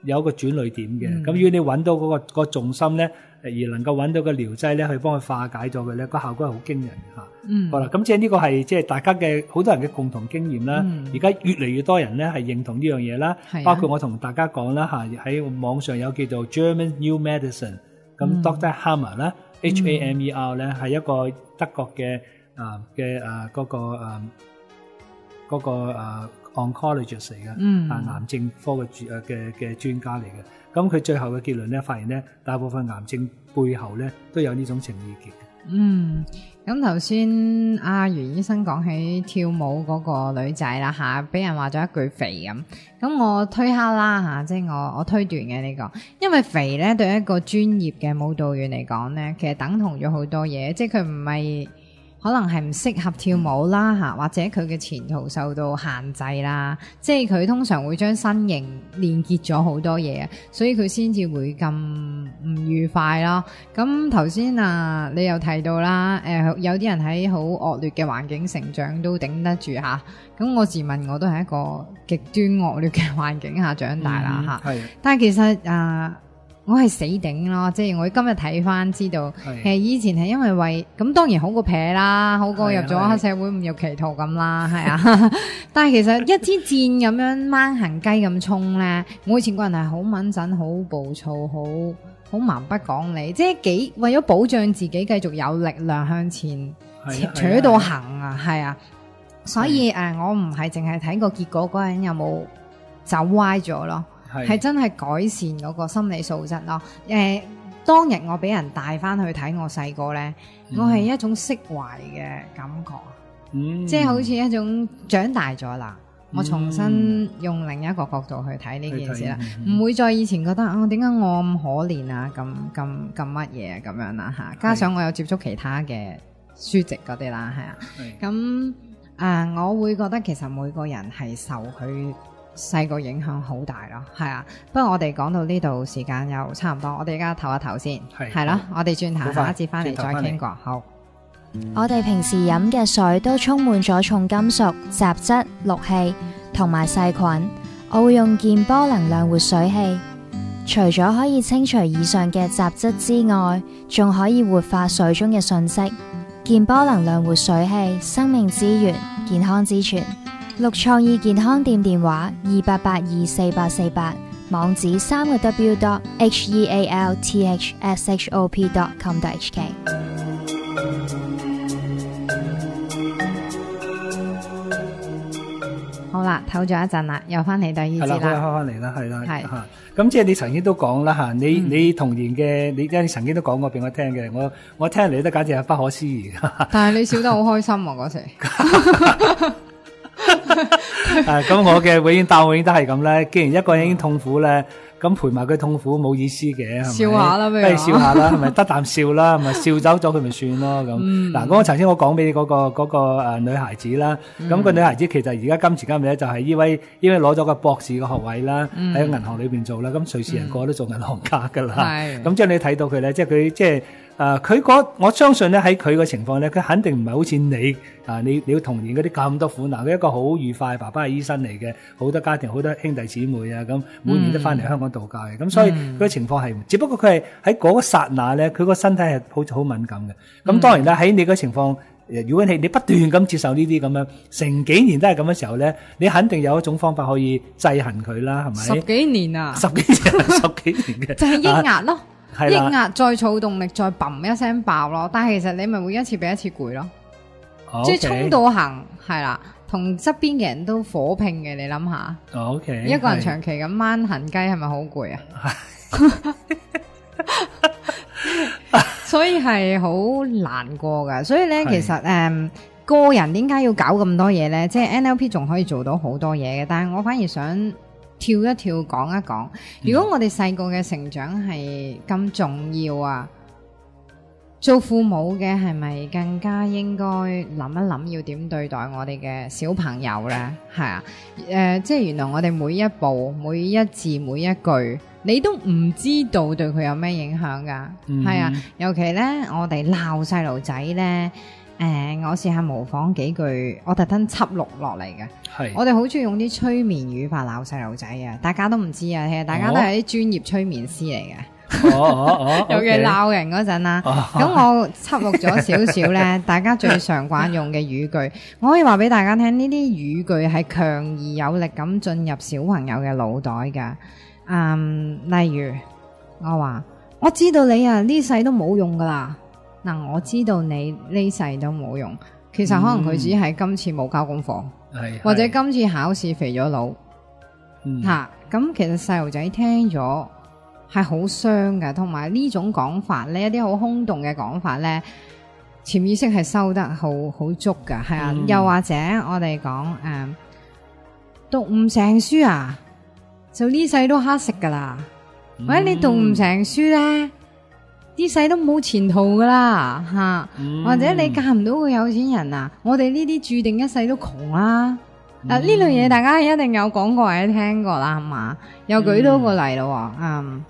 有一個轉捩點嘅。咁、 嗯、 如果你揾到嗰、那個、那個重心咧，而能夠揾到個療劑咧，去幫佢化解咗佢咧，個效果係好驚人嚇。 嗯， 好啦，咁即係呢個係即係大家嘅好多人嘅共同經驗啦。而家、嗯、越嚟越多人咧係認同呢樣嘢啦，啊、包括我同大家講啦嚇，喺網上有叫做 German New Medicine， 咁、嗯、Doctor Hammer 啦、嗯、H A M E R 咧係一個德國嘅啊嘅啊嗰個啊嗰、那個啊 oncologist 嚟嘅，嗯、啊癌症科嘅誒嘅嘅專家嚟嘅。咁佢最後嘅結論咧，發現咧大部分癌症背後咧都有呢種情意結。 嗯，咁頭先阿袁醫生講起跳舞嗰個女仔啦吓，俾人話咗一句肥咁，咁我推敲啦吓，即係我我推斷嘅呢個，因為肥咧對一個專業嘅舞蹈員嚟講咧，其實等同咗好多嘢，即係佢唔係可能係唔適合跳舞啦吓，或者佢嘅前途受到限制啦，即係佢通常會將身形連結咗好多嘢，所以佢先至會咁唔愉快咯。咁頭先啊，你又提到啦，誒、呃、有啲人喺好惡劣嘅環境成長都頂得住吓，咁我自問我都係一個極端惡劣嘅環境下長大啦吓，係、嗯，但係其實啊。呃我係死頂咯，即係我今日睇翻知道，其實以前係因為為咁當然好過撇啦，好過入咗黑社會誤入歧途咁啦，係啊。但係其實一支箭咁樣掹行雞咁衝咧，我以前個人係好敏陣、好暴躁、好好蠻不講理，即係幾為咗保障自己繼續有力量向前扯到行啊，係啊。所以誒、呃，我唔係淨係睇個結果嗰人有冇走歪咗咯。係真係改善嗰個心理素質咯。誒、呃，當日我俾人帶翻去睇我細個咧，嗯、我係一種釋懷嘅感覺，嗯、即係好似一種長大咗啦。嗯、我重新用另一個角度去睇呢件事啦，唔、嗯、會再以前覺得啊，點解我咁可憐啊，咁咁咁乜嘢咁樣啦吓。加上我有接觸其他嘅書籍嗰啲啦，係啊，咁啊、呃，我會覺得其實每個人係受佢細個影響好大咯，係啊。不過我哋講到呢度時間又差唔多，我哋而家唞一唞先，係咯。我哋轉頭下一節翻嚟再傾過。好， 我哋平時飲嘅水都充滿咗重金屬、雜質、氯氣同埋細菌。我會用健波能量活水器，除咗可以清除以上嘅雜質之外，仲可以活化水中嘅訊息。健波能量活水器，生命之源，健康之泉。綠創意健康店電話二八八二四八四八，網址三個 W dot H E A L T H S H O P dot com dot H K。 好啦，唞咗一陣啦，又翻嚟第二節啦。係啦， 開翻嚟啦，係啦，係吓。咁即係你曾經都講啦吓，你、嗯、你童年嘅，你即係曾經都講過俾我聽嘅，我我聽嚟都簡直係不可思議。 但係你笑得好開心啊嗰時。 誒，咁我嘅永遠答案永遠都係咁咧。既然一個人已經痛苦咧，咁陪埋佢痛苦冇意思嘅，係咪？ 笑下啦，不如笑下啦，係咪得啖笑啦？係咪笑走咗佢咪算咯？咁嗱，咁我頭先我講俾你嗰個嗰個誒女孩子啦，咁個女孩子其實而家今時今日咧就係呢位呢位攞咗個博士嘅學位啦，喺銀行裏邊做啦。咁瑞士人個個都做銀行家噶啦，咁即係你睇到佢咧，即係佢即係。誒，佢嗰、呃、我相信咧喺佢個情況咧，佢肯定唔係好似你啊，你你童年嗰啲咁多苦難。佢一個好愉快，爸爸係醫生嚟嘅，好多家庭好多兄弟姊妹啊，咁每年都翻嚟香港度假嘅，咁、嗯、所以佢個情況係，只不過佢係喺嗰個剎那咧，佢個身體係好好敏感嘅。咁當然啦，喺你個情況，如果你你不斷咁接受呢啲咁樣，成幾年都係咁嘅時候咧，你肯定有一種方法可以制衡佢啦，係咪？ 十幾年啊， 十幾年，十幾年嘅， 就係抑壓咯。抑壓再儲動力再砰一聲爆咯，但係其實你咪會一次比一次攰咯，okay. 即係衝到行係啦，同側邊嘅人都火拼嘅，你諗下 ，OK， 一個人長期咁掹痕雞係咪好攰啊？所以係好難過噶，所以咧其實誒、嗯、個人點解要搞咁多嘢咧？即係 N L P 仲可以做到好多嘢嘅，但係我反而想跳一跳講一講，如果我哋細個嘅成長係咁重要啊，做父母嘅係咪更加應該諗一諗要點對待我哋嘅小朋友呢？係啊，誒、呃，即係原來我哋每一步、每一字、每一句，你都唔知道對佢有咩影響噶。係、嗯、啊，尤其呢，我哋鬧細路仔呢。誒、 誒，我試下模仿幾句，我特登輯錄落嚟嘅。 係我哋好中意用啲催眠語法鬧細路仔啊！大家都唔知啊，其實大家都係啲專業催眠師嚟嘅。 哦哦哦， 尤其鬧人嗰陣啦。咁我輯錄咗少少咧，大家最常慣用嘅語句，我可以話俾大家聽，呢啲語句係強而有力咁進入小朋友嘅腦袋噶。嗯，例如我話我知道你啊呢世都冇用噶啦。嗱，我知道你呢世都冇用，其實可能佢只係今次冇交功課， 係或者今次考試肥咗腦。 嗯吓，咁其實細路仔聽咗係好傷嘅，同埋呢種講法呢，一啲好空洞嘅講法呢，潛意識係收得好好足噶，係啊。 嗯又或者我哋講誒，讀唔成書啊，就呢世都乞食噶啦。 嗯或者你讀唔成書呢，呢世都冇前途噶啦吓。 嗯或者你嫁唔到個有錢人啊，我哋呢啲注定一世都窮啦。嗱，呢類嘢大家一定有講過或者聽過啦，係嘛？又舉多個例咯，嗯，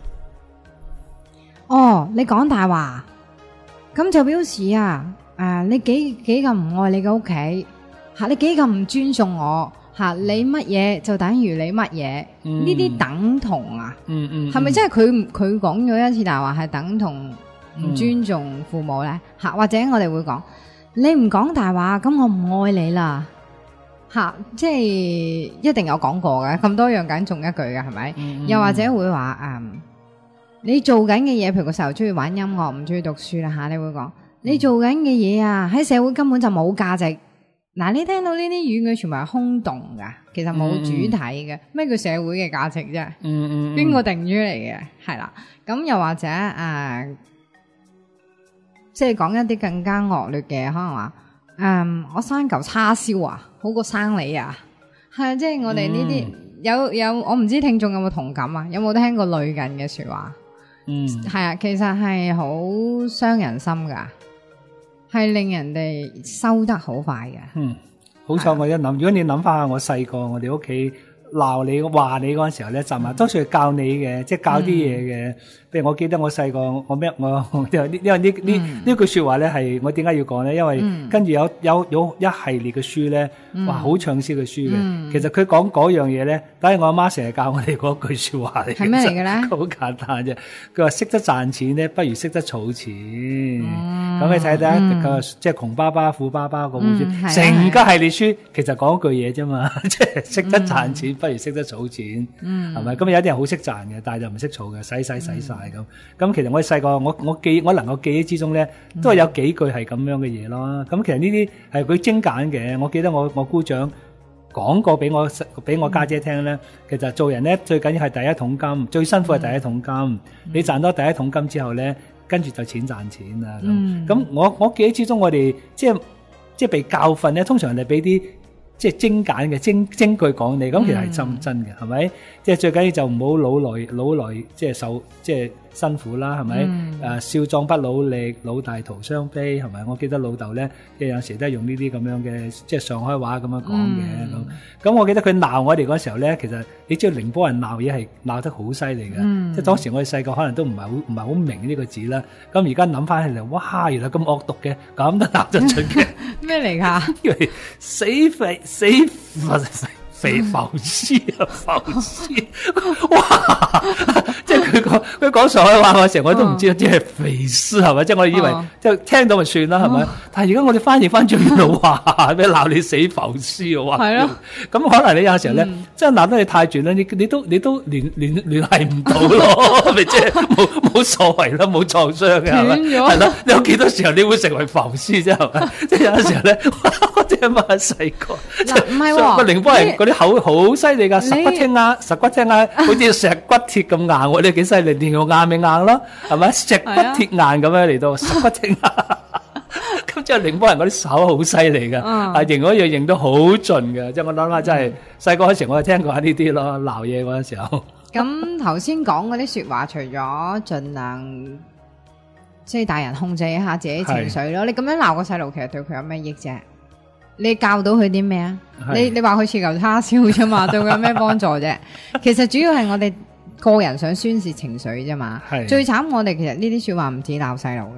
哦，你講大話，咁就表示啊，誒，你幾幾咁唔愛你嘅屋企，吓，你幾咁唔尊重我，吓，你乜嘢就等於你乜嘢，呢啲等同啊， 嗯嗯， 係咪真係佢佢講咗一次大話係等同唔尊重父母咧？吓，或者我哋會講，你唔講大話，咁我唔愛你啦。吓，即係一定有講過嘅，咁多樣緊中一句嘅係咪？嗯、又或者會話誒、嗯，你做緊嘅嘢，譬如個時候中意玩音樂，唔中意讀書啦吓，你會講你做緊嘅嘢啊，喺社會根本就冇價值。嗱，你聽到呢啲語句全部係空洞噶，其實冇主體嘅。咩、嗯、叫社會嘅價值啫？嗯嗯，邊個定出嚟嘅？係啦，咁又或者誒、呃，即係講一啲更加惡劣嘅，可能話。嗯，我生嚿叉燒啊，好過生你啊，係啊，即係我哋呢啲有有，我唔知聽眾有冇同感啊，有冇聽過類近嘅說話？嗯，係啊，其實係好傷人心噶，係令人哋收得好快嘅。嗯， 好彩我一諗，如果你諗翻下我細個，我哋屋企鬧你話你嗰陣時候咧，就係多數係教你嘅，即係教啲嘢嘅。譬如我記得我細個，我咩我因為呢因為呢呢呢句說話咧係我點解要講咧？因為跟住有有有一系列嘅書咧，哇好暢銷嘅書嘅。其實佢講嗰樣嘢咧，等係我阿媽成日教我哋嗰句說話嚟嘅。 係咩嚟嘅咧？ 好簡單啫。佢話識得賺錢咧，不如識得儲錢。咁你睇睇個即係窮爸爸富爸爸嗰本書，成個系列書其實講一句嘢啫嘛，即係識得賺錢不如識得儲錢，係咪？咁有啲人好識賺嘅，但係就唔識儲嘅，使使使晒咁。咁其實我哋細個，我我記我能夠記憶之中咧，都係有幾句係咁樣嘅嘢咯。咁其實呢啲係佢精簡嘅。我記得我我姑丈講過俾我俾我家姐聽咧，其實做人咧最緊要係第一桶金，最辛苦係第一桶金。你賺到第一桶金之後咧，跟住就錢賺錢啦。咁咁我我記憶之中，我哋即係即係被教訓咧，通常係俾啲即係精簡嘅精精句講你，咁其實係真真嘅，係咪？即係最緊要就唔好老來老來即係受即係辛苦啦，係咪？誒、嗯啊、少壯不努力，老大徒傷悲，係咪？我記得老豆咧，即係有時都係用呢啲咁樣嘅即係上海話咁樣講嘅咁。咁、嗯、我記得佢鬧我哋嗰時候咧，其實你知道寧波人鬧嘢係鬧得好犀利嘅，嗯、即係當時我哋細個可能都唔係好唔係好明呢個字啦。咁而家諗翻起嚟，哇！原來咁惡毒嘅，咁都鬧得出嘅咩嚟㗎？ 因為死肥死肥肥浮屍啊，浮屍！哇！即係佢講佢講上海話嗰時候，我都唔知道即係肥屍係咪？即係我哋以為即係聽到咪算啦，係咪？但係而家我哋翻譯翻轉原來話咩鬧你死浮屍啊！係咯，咁可能你有時候咧，真係鬧得你太絕啦，你你都你都聯聯聯繫唔到咯，咪即係冇冇所謂啦，冇創傷嘅係咪？係咯，你有幾多時候你會成為浮屍啫？係咪？即係有陣時候咧，我哋阿媽細個嗱唔係喎， 個寧波人嗰啲口好犀利噶，實骨聽啊，實骨聽啊，好似石骨鐵咁硬喎，你幾犀利？練到硬咪硬咯，係咪？石骨鐵硬咁樣嚟到實骨聽啊！咁即係寧波人嗰啲手好犀利噶，啊認嗰樣認到好盡嘅，即係我諗下真係細個嗰時我係聽過呢啲咯，鬧嘢嗰陣時候。 咁頭先講嗰啲說話，除咗盡量即係大人控制一下自己情緒咯，你咁樣鬧個細路，其實對佢有咩益啫？你教到佢啲咩啊？你你話佢似嚿叉燒啫嘛，對佢有咩幫助啫？其實主要係我哋個人想宣泄情緒啫嘛。最慘我哋其實呢啲說話唔止鬧細路噶，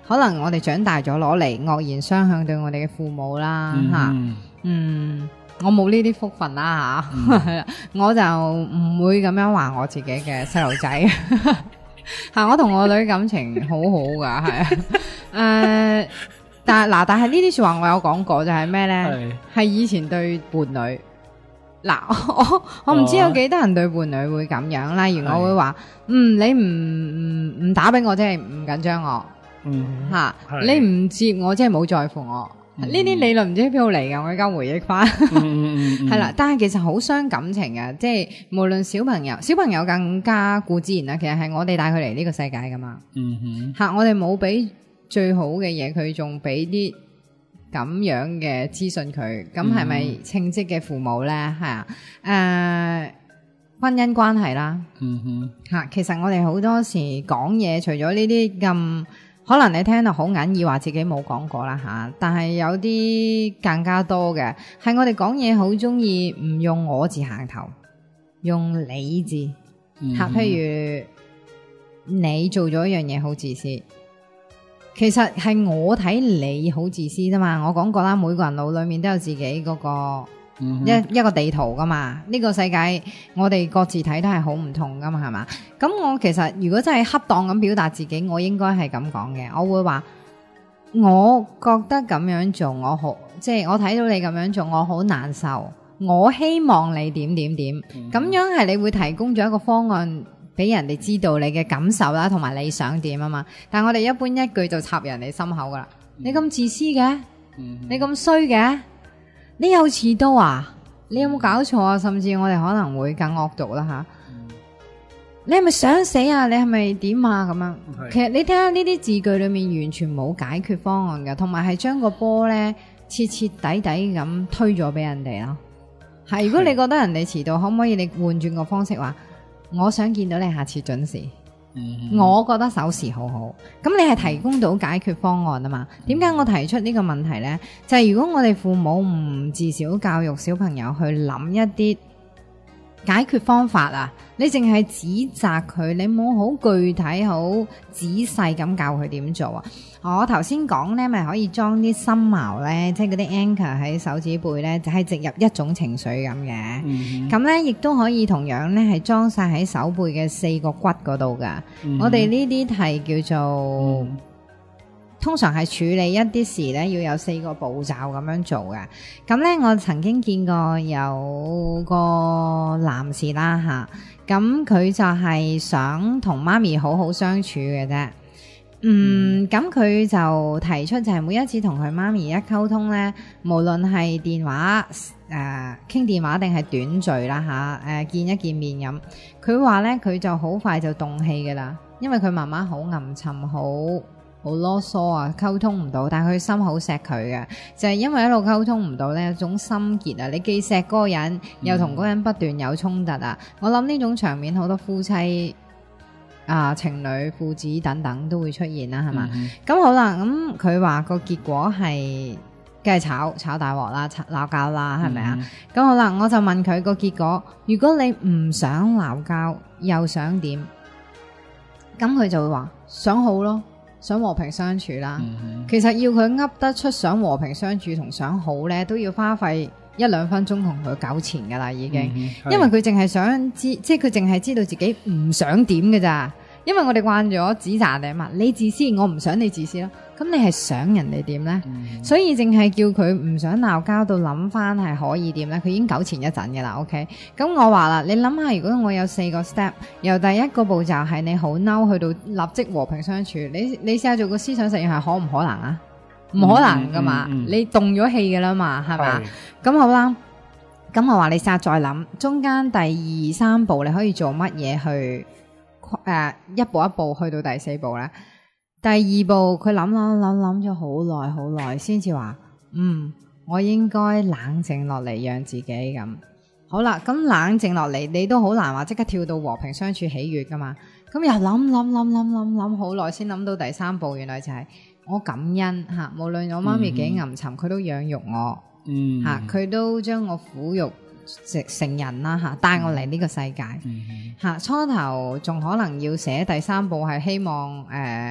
可能我哋長大咗攞嚟惡言相向對我哋嘅父母啦吓， 嗯嗯，我冇呢啲福分啦吓，係啦、嗯，我就唔會咁樣話我自己嘅細路仔，吓我同我女感情好好噶，係啊，誒、呃，但係嗱，但係呢啲說話我有講過，就係咩咧？係以前對伴侶。嗱，我我唔知有幾多人對伴侶會咁樣，例如我會話，嗯，你唔唔唔打俾我，即係唔緊張我， 嗯吓，你唔接我，即係冇在乎我。呢啲理論唔知喺邊度嚟嘅，我而家回憶翻，係啦。但係其實好傷感情嘅，即係無論小朋友，小朋友更加固之然啦。其實係我哋帶佢嚟呢個世界噶嘛， 嗯哼， 吓我哋冇俾最好嘅嘢，佢仲俾啲咁樣嘅資訊佢，咁係咪稱職嘅父母咧？係啊，誒、呃，婚姻關係啦， 嗯哼， 吓，其實我哋好多時講嘢，除咗呢啲咁，可能你聽到好隱意話自己冇講過啦吓，但係有啲更加多嘅，係我哋講嘢好中意唔用我字行頭，用你字，吓、嗯，譬如你做咗一樣嘢好自私。其實係我睇你好自私啫嘛，我講過啦，每個人腦裏面都有自己嗰、那個、嗯、一一個地圖噶嘛，呢、這個世界我哋各自睇都係好唔同噶嘛，係嘛？咁我其實如果真係恰當咁表達自己，我應該係咁講嘅，我會話，我覺得咁樣做我好，即係我睇到你咁樣做我好難受，我希望你點點點，咁、嗯、樣係你會提供咗一個方案。俾人哋知道你嘅感受啦，同埋你想點啊嘛。但係我哋一般一句就插人哋心口噶啦、嗯。你咁自私嘅、嗯，你咁衰嘅，你有刺刀啊？你有冇搞錯啊？甚至我哋可能會更惡毒啦吓、嗯。你係咪想死啊？你係咪點啊？咁樣，其實你睇下呢啲字句裏面完全冇解決方案嘅，同埋係將個波咧徹徹底底咁推咗俾人哋咯。係如果你覺得人哋遲到，可唔可以你換轉個方式話？我想見到你下次準時、嗯、我覺得守時好好，咁你係提供到解決方案啊嘛。點解我提出呢個問題呢？就係、是、如果我哋父母唔自小教育小朋友去諗一啲解決方法啊，你淨係指責佢，你冇好具體好仔細咁教佢點做啊。我頭先講咧，咪可以裝啲心錨咧，即係嗰啲 anchor 喺手指背咧，就係、是、植入一種情緒咁嘅。咁咧亦都可以同樣咧係裝晒喺手背嘅四個骨嗰度噶。我哋呢啲係叫做、嗯、通常係處理一啲事咧，要有四個步驟咁樣做嘅。咁咧我曾經見過有個男士啦吓，咁佢就係想同媽咪好好相處嘅啫。嗯，咁佢就提出就係每一次同佢媽咪一溝通咧，無論係電話誒傾電話定係短敘啦吓，誒、呃、見一見面咁，佢話咧佢就好快就動氣噶啦，因為佢媽媽好吟沉，好好囉嗦啊，溝通唔到，但係佢心好錫佢嘅，就係、是、因為一路溝通唔到咧，有種心結啊，你既錫嗰個人，又同嗰個人不斷有衝突啊，嗯、我諗呢種場面好多夫妻。啊，情侶、父子等等都會出現啦，係嘛？咁、嗯、好啦，咁佢話個結果係梗係炒炒大鑊啦，鬧交啦，係咪啊？咁、嗯、好啦，我就問佢個結果，如果你唔想鬧交，又想點？咁佢就會話想好咯，想和平相處啦。嗯、其實要佢噏得出想和平相處同想好咧，都要花費一兩分鐘同佢糾纏噶啦，已經，嗯、因為佢淨係想知，即係佢淨係知道自己唔想點嘅咋。因為我哋慣咗指責你嘛，你自私，我唔想你自私咯。咁你係想人哋點咧？嗯、所以淨係叫佢唔想鬧交，到諗翻係可以點咧？佢已經糾纏一陣嘅啦。OK，咁我話啦，你諗下，如果我有四個 step，由第一個步驟係你好嬲，去到立即和平相處，你你試下做個思想實驗係可唔可能啊？唔可能噶嘛，嗯嗯嗯、你動咗氣噶啦嘛，係嘛？咁好啦，咁我話你試下再諗，中間第二三步你可以做乜嘢去？誒、呃，一步一步去到第四步咧，第二步佢諗諗諗諗咗好耐好耐，先至話，嗯，我應該冷靜落嚟，讓自己咁。好啦，咁冷靜落嚟，你都好難話即刻跳到和平相處喜悅噶嘛。咁又諗諗諗諗諗諗好耐，先諗到第三步，原來就係我感恩吓，無論我媽咪幾吟沉，佢、嗯、都養育我，嗯吓，佢都將我撫育成人啦吓，帶我嚟呢個世界吓、嗯，初頭仲可能要寫第三步係希望誒、呃、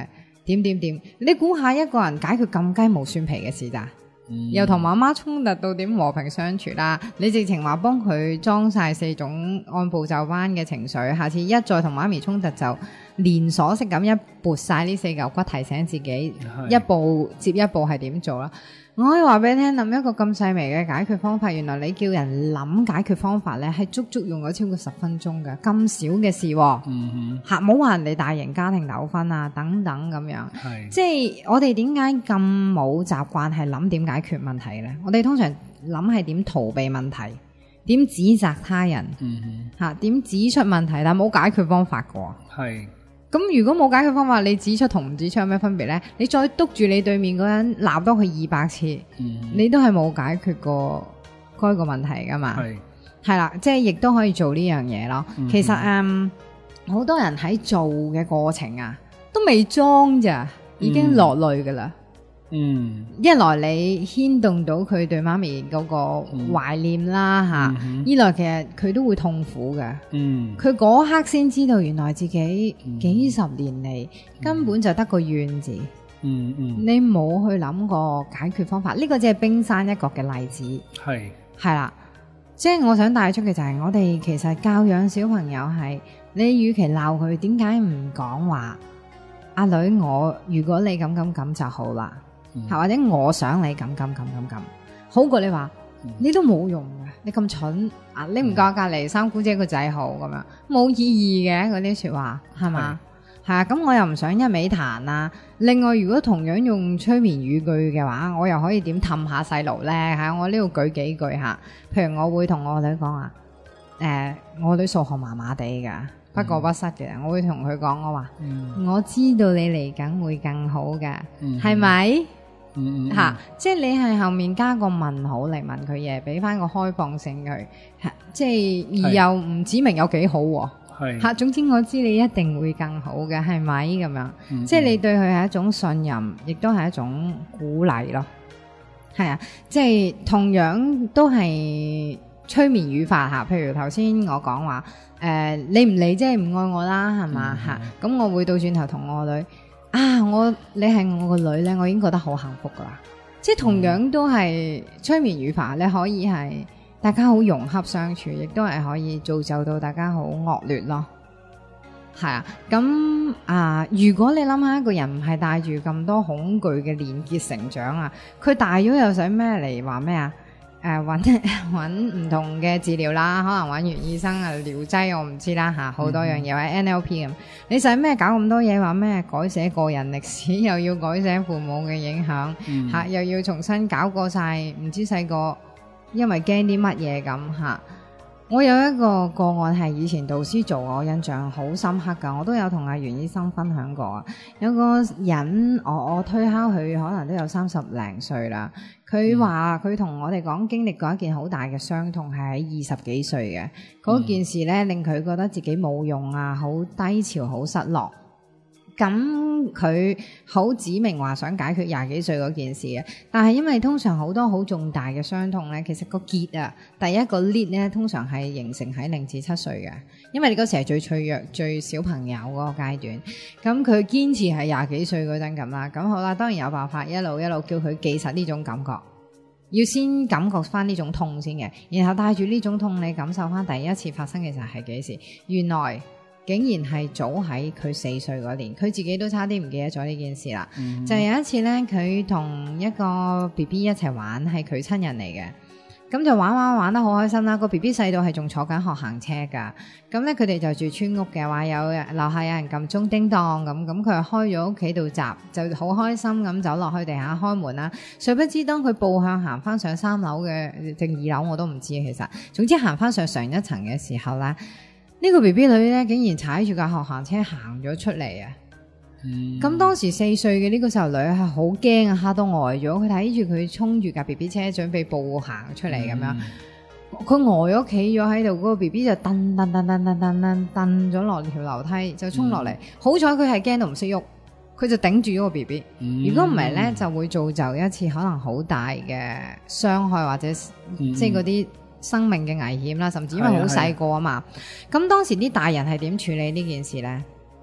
點點點，你估下一個人解決咁雞毛蒜皮嘅事咋？ 嗯、 又同媽媽衝突到點和平相處啦？你直情話幫佢裝晒四種按部就班嘅情緒，下次一再同媽咪衝突就連鎖式咁一撥晒呢四嚿骨，提醒自己一步接一步係點做啦。我可以話俾你聽，諗一個咁細微嘅解決方法，原來你叫人諗解決方法咧，係足足用咗超過十分鐘嘅，咁少嘅事、啊， 嗯吓唔好話人哋大型家庭糾紛啊等等咁樣， 係即係我哋點解咁冇習慣係諗點解決問題咧？我哋通常諗係點逃避問題，點指責他人， 嗯吓點指出問題，但冇解決方法噶。 係。 咁如果冇解決方法，你指出同唔指出有咩分別呢？你再督住你對面嗰人鬧多佢二百次， 嗯、 你都係冇解決過該個問題噶嘛？係係啦，即係亦都可以做呢樣嘢咯。嗯、其實誒，好、嗯、多人喺做嘅過程啊，都未裝咋，已經落淚噶啦。嗯，一來你牽動到佢對媽咪嗰個懷念啦吓，嗯、二來其實佢都會痛苦嘅。嗯，佢嗰刻先知道原來自己幾十年嚟、嗯、根本就得個怨字。嗯嗯，你冇去諗過解決方法，呢、這個只係冰山一角嘅例子。係係啦，即係我想帶出嘅就係我哋其實教養小朋友係，你與其鬧佢，點解唔講話阿女我如果你咁咁咁就好啦。嗯、或者我想你咁咁咁咁咁，好過你話、嗯、你都冇用嘅，你咁蠢啊！你唔教隔籬三姑姐個仔好咁樣，冇意義嘅嗰啲說話係嘛？係啊，咁我又唔想一味彈啊。另外，如果同樣用催眠語句嘅話，我又可以點氹下細路咧？吓，我呢度舉幾句吓，譬如我會同我女講啊，誒、呃，我女數學麻麻地噶，不過不失嘅，嗯、我會同佢講我話，嗯、我知道你嚟緊會更好嘅，係咪、嗯？嗯吓、啊，即係你係後面加個問號嚟問佢嘢，俾翻個開放性佢，即係而又唔指明有幾好、啊，係吓。總之我知你一定會更好嘅，係咪咁樣？嗯、即係你對佢係一種信任，亦都係一種鼓勵咯。係啊，即係同樣都係催眠語法吓。譬如頭先我講話，誒、呃，你唔理即係唔愛我啦，係嘛吓？咁、嗯、我會倒轉頭同我女。啊！我你係我個女咧，我已經覺得好幸福噶啦。即係同樣都係催眠語法，你可以係大家好融洽相處，亦都係可以造就到大家好惡劣咯。係啊，咁啊，如果你諗下一個人唔係帶住咁多恐懼嘅連結成長啊，佢大咗又使咩嚟話咩啊？誒，搵搵唔同嘅治療啦，可能搵完醫生啊療劑，我唔知啦吓，好多樣嘢，或者 N L P 咁，你使咩搞咁多嘢？話咩改寫個人歷史，又要改寫父母嘅影響，吓、嗯啊、又要重新搞過晒，唔知細個因為驚啲乜嘢咁吓。我有一個個案係以前導師做，我印象好深刻噶，我都有同阿袁醫生分享過啊。有個人，我我推敲佢可能都有三十零歲啦。佢話佢同我哋講經歷過一件好大嘅傷痛，係喺二十幾歲嘅嗰件事咧，令佢覺得自己冇用啊，好低潮，好失落。咁佢好指明話想解決廿幾歲嗰件事嘅，但係因為通常好多好重大嘅傷痛咧，其實個結啊，第一個 lead 咧，通常係形成喺零至七歲嘅，因為你嗰時係最脆弱、最小朋友嗰個階段。咁佢堅持係廿幾歲嗰陣咁啦，咁好啦，當然有辦法一路一路叫佢記實呢種感覺，要先感覺翻呢種痛先嘅，然後帶住呢種痛你感受翻第一次發生嘅時候係幾時，原來竟然係早喺佢四歲嗰年，佢自己都差啲唔記得咗呢件事啦。嗯、就有一次咧，佢同一個 B B 一齊玩，係佢親人嚟嘅，咁就玩玩玩得好開心啦。個 B B 細到係仲坐緊學行車噶，咁咧佢哋就住村屋嘅，話有樓下有人撳鐘叮當咁，咁佢開咗屋企度閘，就好開心咁走落去地下開門啦。誰不知當佢步向行翻上三樓嘅定二樓我都唔知其實，總之行翻上上一層嘅時候咧。呢個 B B 女咧，竟然踩住架學行車行咗出嚟啊！咁、嗯、當時四歲嘅呢個細路女係好驚啊，嚇到呆咗。佢睇住佢衝住架 B B 車，準備步行出嚟咁樣。佢、嗯、呆咗企咗喺度，嗰、嗰個 B B 就噔噔噔噔噔噔噔噔咗落條樓梯，就衝落嚟。嗯、好彩佢係驚到唔識喐，佢就頂住咗個 B B。如果唔係咧，就會造就一次可能好大嘅傷害，或者、嗯、即係嗰啲生命嘅危險啦，甚至因為好細個啊嘛。咁當時啲大人係點處理呢件事呢？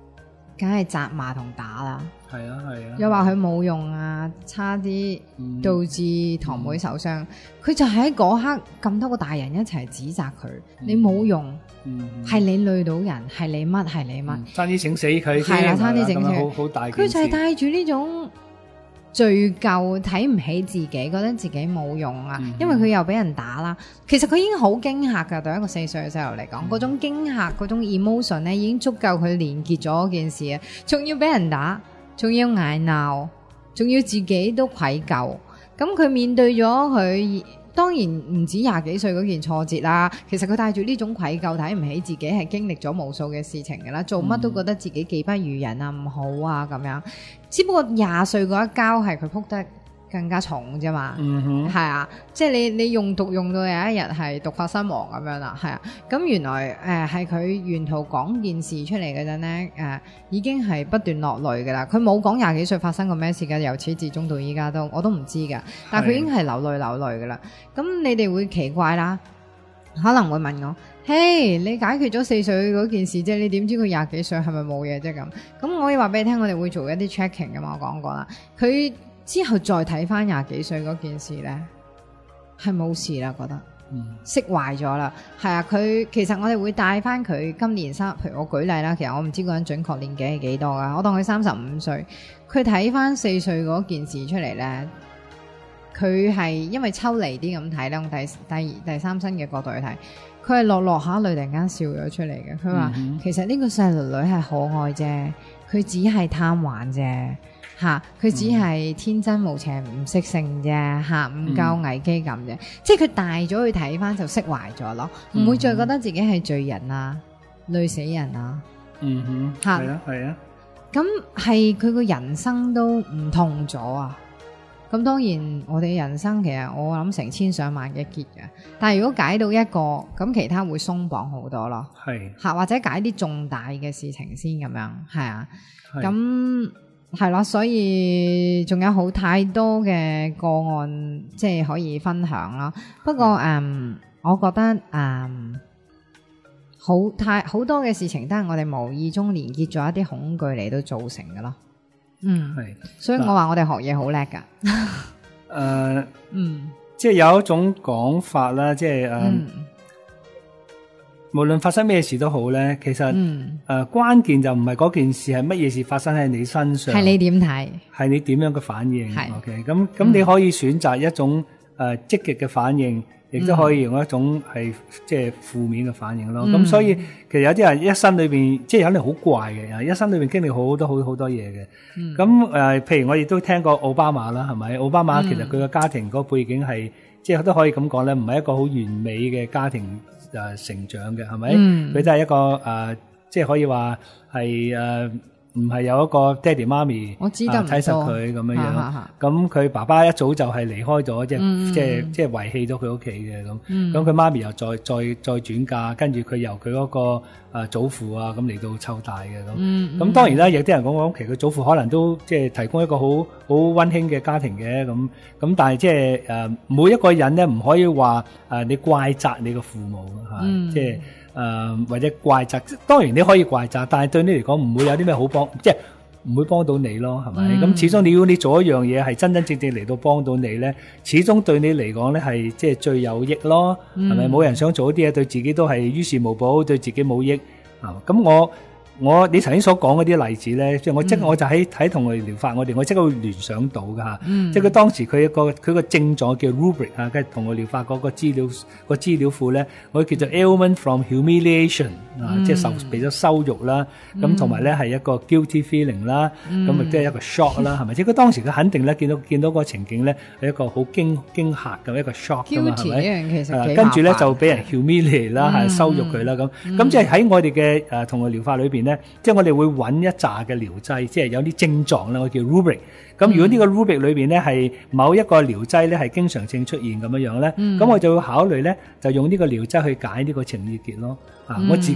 梗係責罵同打啦。 係啊係啊， 又話佢冇用啊，差啲導致堂妹受傷。佢、嗯、就喺嗰刻咁多個大人一齊指責佢、嗯，你冇用，係、嗯、你累到人，係你乜係你乜， 差啲整死佢， 係啦，差啲整死佢， 好好大件事。 佢就係帶住呢種罪疚，睇唔起自己，覺得自己冇用啊、嗯，因為佢又俾人打啦。其實佢已經好驚嚇噶，對一個四歲嘅細路嚟講，嗰、嗯、種驚嚇，嗰種 emotion 咧，已經足夠佢連結咗件事啊，仲要俾人打。仲要嗌鬧，仲要自己都愧疚，咁佢面對咗佢，當然唔止廿幾歲嗰件挫折啦。其實佢帶住呢種愧疚，睇唔起自己，係經歷咗無數嘅事情噶啦，做乜都覺得自己技不如人啊，唔好啊咁樣。只不過廿歲嗰一跤係佢撲得更加重啫嘛，係、嗯、啊，即係你你用毒用到有一日係毒發身亡咁樣啦，係啊，咁原來誒係佢沿途講件事出嚟嗰陣咧，誒、呃、已經係不斷落淚噶啦，佢冇講廿幾歲發生過咩事噶，由始至終到依家都我都唔知噶，但係佢已經係流淚流淚噶啦，咁你哋會奇怪啦，可能會問我，嘿，你解決咗四歲嗰件事啫，你點知佢廿幾歲係咪冇嘢啫咁？咁我可以話俾你聽，我哋會做一啲 checking 噶嘛，我講過啦，佢。之後再睇翻廿幾歲嗰件事呢，係冇事啦，覺得釋懷咗啦。係啊，佢其實我哋會帶翻佢今年三，譬如我舉例啦，其實我唔知嗰人準確年紀係幾多噶，我當佢三十五歲，佢睇翻四歲嗰件事出嚟呢，佢係因為抽離啲咁睇咧，用第第第三身嘅角度去睇，佢係落落下淚突然間笑咗出嚟嘅。佢話、嗯、其實呢個細路女係可愛啫，佢只係貪玩啫。吓，佢只係天真無邪唔識性啫，吓，唔夠危機感啫、嗯，即係佢大咗去睇翻就釋懷咗咯，唔、嗯、會再覺得自己係罪人啊，累死人啊，嗯哼，吓，係啊係啊，咁係佢個人生都唔同咗啊，咁當然我哋人生其實我諗成千上萬嘅結嘅，但係如果解到一個，咁其他會鬆綁好多咯，係，吓，或者解啲重大嘅事情先咁樣，係啊，咁。係咯，所以仲有好太多嘅個案，即係可以分享啦。不過，嗯，我覺得，嗯，好太好多嘅事情都係我哋無意中連結咗一啲恐懼嚟到造成嘅咯。嗯，係，所以我話我哋學嘢好叻噶。誒、呃，嗯，即係有一種講法啦，即係誒。嗯無論發生咩事都好咧，其實誒、嗯呃、關鍵就唔係嗰件事係乜嘢事發生喺你身上，係你點睇，係你點樣嘅反應。OK，咁咁你可以選擇一種誒積極嘅反應，亦都可以用一種係即係負面嘅反應咯。咁、嗯、所以其實有啲人一生裏邊即係有啲好怪嘅，一生裏邊經歷好多好好多嘢嘅。咁、嗯、誒、呃，譬如我亦都聽過奧巴馬啦，係咪？奧巴馬其實佢嘅家庭嗰個背景係、嗯、即係都可以咁講咧，唔係一個好完美嘅家庭。誒成長嘅係咪？佢、嗯、都係一個誒、呃，即係可以話係誒，唔、呃、係有一個爹哋媽咪，我知得唔多睇實佢咁樣樣。咁佢爸爸一早就係離開咗、嗯，即係即係即係遺棄咗佢屋企嘅咁。咁、嗯、佢媽咪又再再再轉嫁，跟住佢由佢嗰、那個誒、呃、祖父啊咁嚟到湊大嘅咁。咁、嗯嗯、當然啦，有啲人講講，其實佢祖父可能都即係提供一個好好溫馨嘅家庭嘅咁。咁但係即係誒、呃，每一個人咧唔可以話誒、呃、你怪責你嘅父母吓、嗯，即係誒、呃、或者怪責。當然你可以怪責，但係對你嚟講唔會有啲咩好幫，即係唔會幫到你咯，係咪？咁、嗯、始終你要你做一樣嘢係真真正正嚟到幫到你咧，始終對你嚟講咧係即係最有益咯，係、嗯、咪？冇人想做一啲嘢對自己都係於事無補，對自己冇益啊！咁、嗯、我。我你曾經所講嗰啲例子咧，即係我即、嗯、我就喺睇同類療法，我哋我即刻會聯想到㗎吓、嗯，即係佢當時佢一個佢個症狀叫 rubric 啊，跟住同類療法嗰個資料、個資料庫咧，我叫做 ailment from humiliation 啊、嗯，即係受俾咗羞辱啦，咁同埋咧係一個 guilty feeling 啦、嗯，咁亦都係一個 shock 啦，係咪？即係佢當時佢肯定咧見到見到個情景咧係一個好驚驚嚇嘅一個 shock 㗎嘛，係咪？其實跟住咧就俾人 humiliate 啦，係、嗯、羞辱佢啦咁，咁、嗯、即係喺我哋嘅誒同類療法裏邊咧。即係我哋會揾一紮嘅療劑，即係有啲症狀啦，我叫 rubric。咁如果呢個 rubric 裏邊咧係某一個療劑咧係經常性出現咁樣樣咧，咁、嗯、我就會考慮咧就用呢個療劑去解呢個情意結咯。啊、嗯，我自己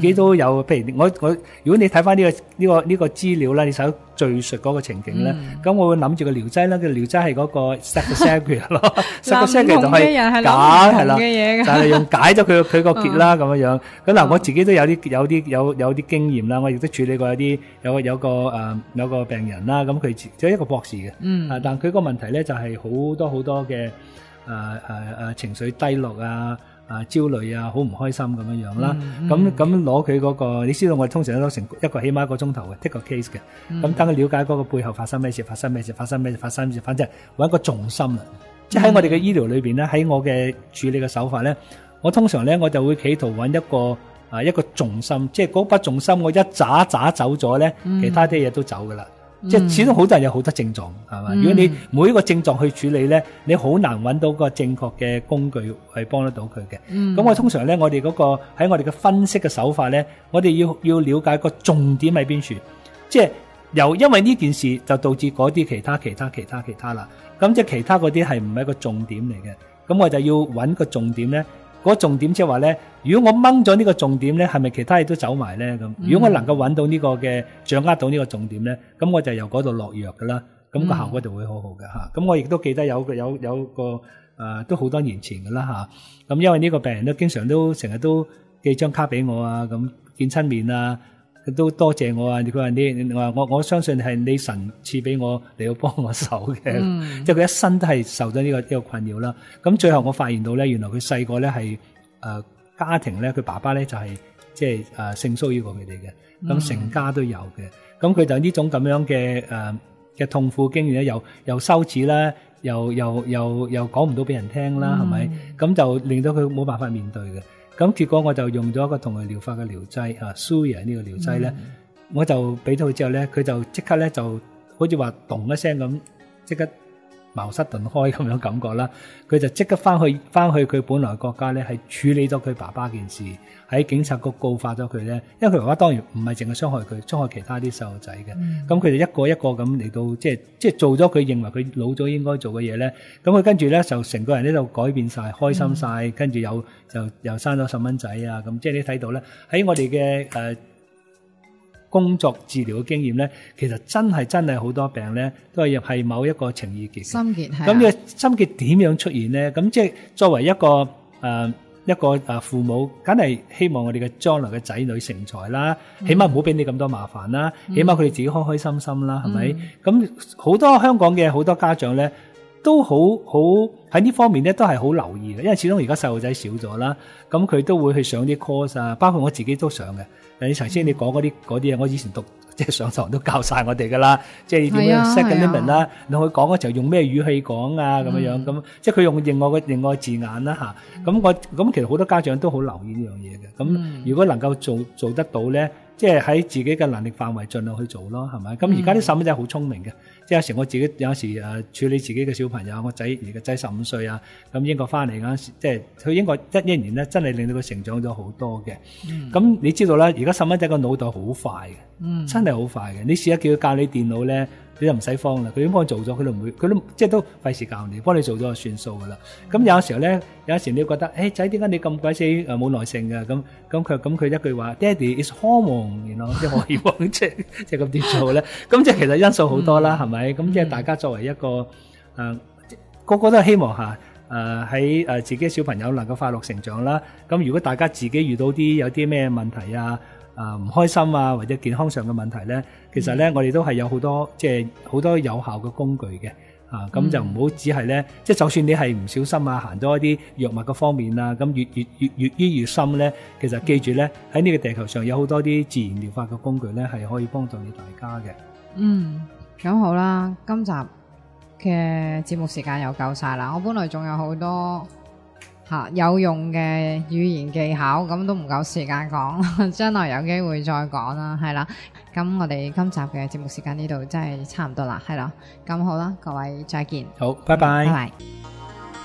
己都有，譬如我我如果你睇翻呢個呢、呢個呢、呢個資料啦，你想敘述嗰個情景咧，咁、嗯、我會諗住個聊齋啦，個聊齋係嗰個 secretary 咯，secretary 就係解係啦，就係用解咗佢佢個結啦咁樣樣。咁嗱，我自己都有啲有啲有有啲經驗啦，我亦都處理過有啲有有個誒、呃、有個病人啦，咁佢只係一個博士嘅，嗯，啊，但佢個問題咧就係好多好多嘅誒誒誒情緒低落啊。啊焦慮啊，好唔開心咁樣樣啦，咁咁攞佢嗰個，你知道我哋通常都成一個起碼一個鐘頭嘅 take 個 case 嘅，咁等佢了解嗰個背後發生咩事，發生咩事，發生咩事，發生咩事，反正揾一個重心啦。即係喺我哋嘅醫療裏邊咧，喺我嘅處理嘅手法咧，我通常咧我就會企圖揾一個啊一個重心，即係嗰筆重心我一揸揸走咗咧，其他啲嘢都走噶啦。即係始終好多人有好多症狀，係嘛？如果你每一個症狀去處理咧，你好難揾到個正確嘅工具去幫得到佢嘅。咁、嗯、我通常咧，我哋嗰、嗰個喺我哋嘅分析嘅手法咧，我哋要要了解個重點喺邊處，即係由因為呢件事就導致嗰啲其他其他其他其他啦。咁即係其他嗰啲係唔係一個重點嚟嘅？咁我就要揾個重點咧。嗰個重點即係話咧，如果我掹咗呢個重點咧，係咪其他嘢都走埋咧？咁如果我能夠揾到呢個嘅掌握到呢個重點咧，咁我就由嗰度落藥噶啦，咁個效果就會好好嘅嚇。咁我亦都記得有個有有個誒、呃，都好多年前噶啦嚇。咁因為呢個病人都經常都成日都寄張卡俾我啊，咁見親面啊，都多謝我啊。佢話你話我我相信係你神賜俾我嚟到幫我手嘅，嗯、即係佢一生都係受咗呢、呢個呢、呢個困擾啦。咁最後我發現到咧，原來佢細個咧係誒家庭咧，佢爸爸咧就係即係誒性騷擾過佢哋嘅，咁成家都有嘅。咁佢就呢種咁樣嘅誒嘅痛苦經驗咧，又又羞恥啦，又又又又講唔到俾人聽啦，係咪、嗯？咁就令到佢冇辦法面對嘅。咁結果我就用咗一個同類療法嘅療劑啊 Suya 呢個療劑咧，嗯、我就俾咗佢之後咧，佢就即刻咧就好似話咚一聲咁，即刻茅塞頓開咁樣感覺啦。佢就即刻翻去翻去佢本來國家咧，係處理咗佢爸爸件事，喺警察局告發咗佢咧。因為佢爸爸當然唔係淨係傷害佢，傷害其他啲細路仔嘅。咁佢哋一個一個咁嚟到，即係即係做咗佢認為佢老咗應該做嘅嘢咧。咁佢跟住咧就成個人呢度改變晒，開心晒，嗯、跟住有就又生咗細蚊仔啊。咁即係你睇到咧，喺我哋嘅誒工作治療嘅經驗咧，其實真係真係好多病咧，都係係某一個情意結。 心結係。咁呢個心結點樣出現咧？咁即係作為一個誒、呃、一個誒父母，梗係希望我哋嘅將來嘅仔女成才啦，嗯、起碼唔好俾你咁多麻煩啦，嗯、起碼佢哋自己開開心心啦，係咪？咁好、嗯、多香港嘅好多家長咧，都好好喺呢方面咧，都係好留意嘅，因為始終而家細路仔少咗啦，咁佢都會去上啲 course 啊，包括我自己都上嘅。你頭先你講嗰啲嗰啲嘢，我以前讀即係上堂都教晒我哋噶啦，即係點樣 set 嘅 limit 啦，你去講嗰時候用咩語氣講啊，咁樣樣咁，即係佢用另外嘅另外字眼啦吓。咁我咁其實好多家長都好留意呢樣嘢嘅。咁如果能夠做做得到咧，即係喺自己嘅能力範圍盡量去做咯，係咪？咁而家啲細蚊仔好聰明嘅，即係有時我自己有時誒處理自己嘅小朋友，我仔而家仔十五歲啊，咁英國翻嚟嗰陣時，即係去英國一一年咧，真係令到佢成長咗好多嘅。咁、嗯、你知道啦，而家細蚊仔個腦袋好快嘅，嗯、真係好快嘅。你試下叫佢教你電腦咧，你就唔使慌啦，佢已經幫你做咗，佢都唔會，佢都即係都費事教你，幫你做咗就算數噶啦。咁有時候咧，有時你會覺得，誒仔點解你咁鬼死誒冇耐性嘅？咁咁佢咁佢一句話 ，Daddy is hormone，然後即係我以往即係即係咁點做咧？咁即係其實因素好多啦，係咪、嗯？咁即係大家作為一個誒、呃，個個都係希望嚇誒喺誒自己小朋友能夠快樂成長啦。咁如果大家自己遇到啲有啲咩問題啊？啊唔開心啊，或者健康上嘅問題咧，其實咧、嗯、我哋都係有好多即係好多有效嘅工具嘅，啊咁就唔好只係咧，即係就算你係唔小心啊，行咗一啲藥物嘅方面啊，咁越越越越醫越深咧，其實記住咧喺呢個地球上有好多啲自然療法嘅工具咧，係可以幫助你大家嘅。 嗯，咁好啦，今集嘅節目時間又夠晒啦，我本來仲有好多。吓有用嘅語言技巧，咁都唔夠時間講，將來有機會再講啦，係啦。咁我哋今集嘅節目時間呢度真係差唔多啦，係啦。咁好啦，各位再見。 好，拜拜。 拜拜。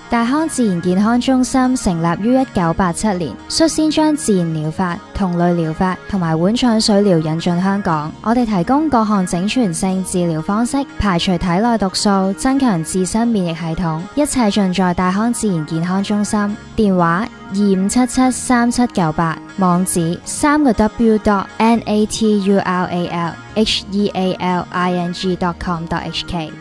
大康自然健康中心成立於一九八七年，率先將自然療法、同類療法同埋碗腸水療引進香港。我哋提供各項整全性治療方式，排除體內毒素，增強自身免疫系統，一切盡在大康自然健康中心。電話二五七七三七九八，網址三個 w dot n a t u r a l h e a l i n g dot com dot h k。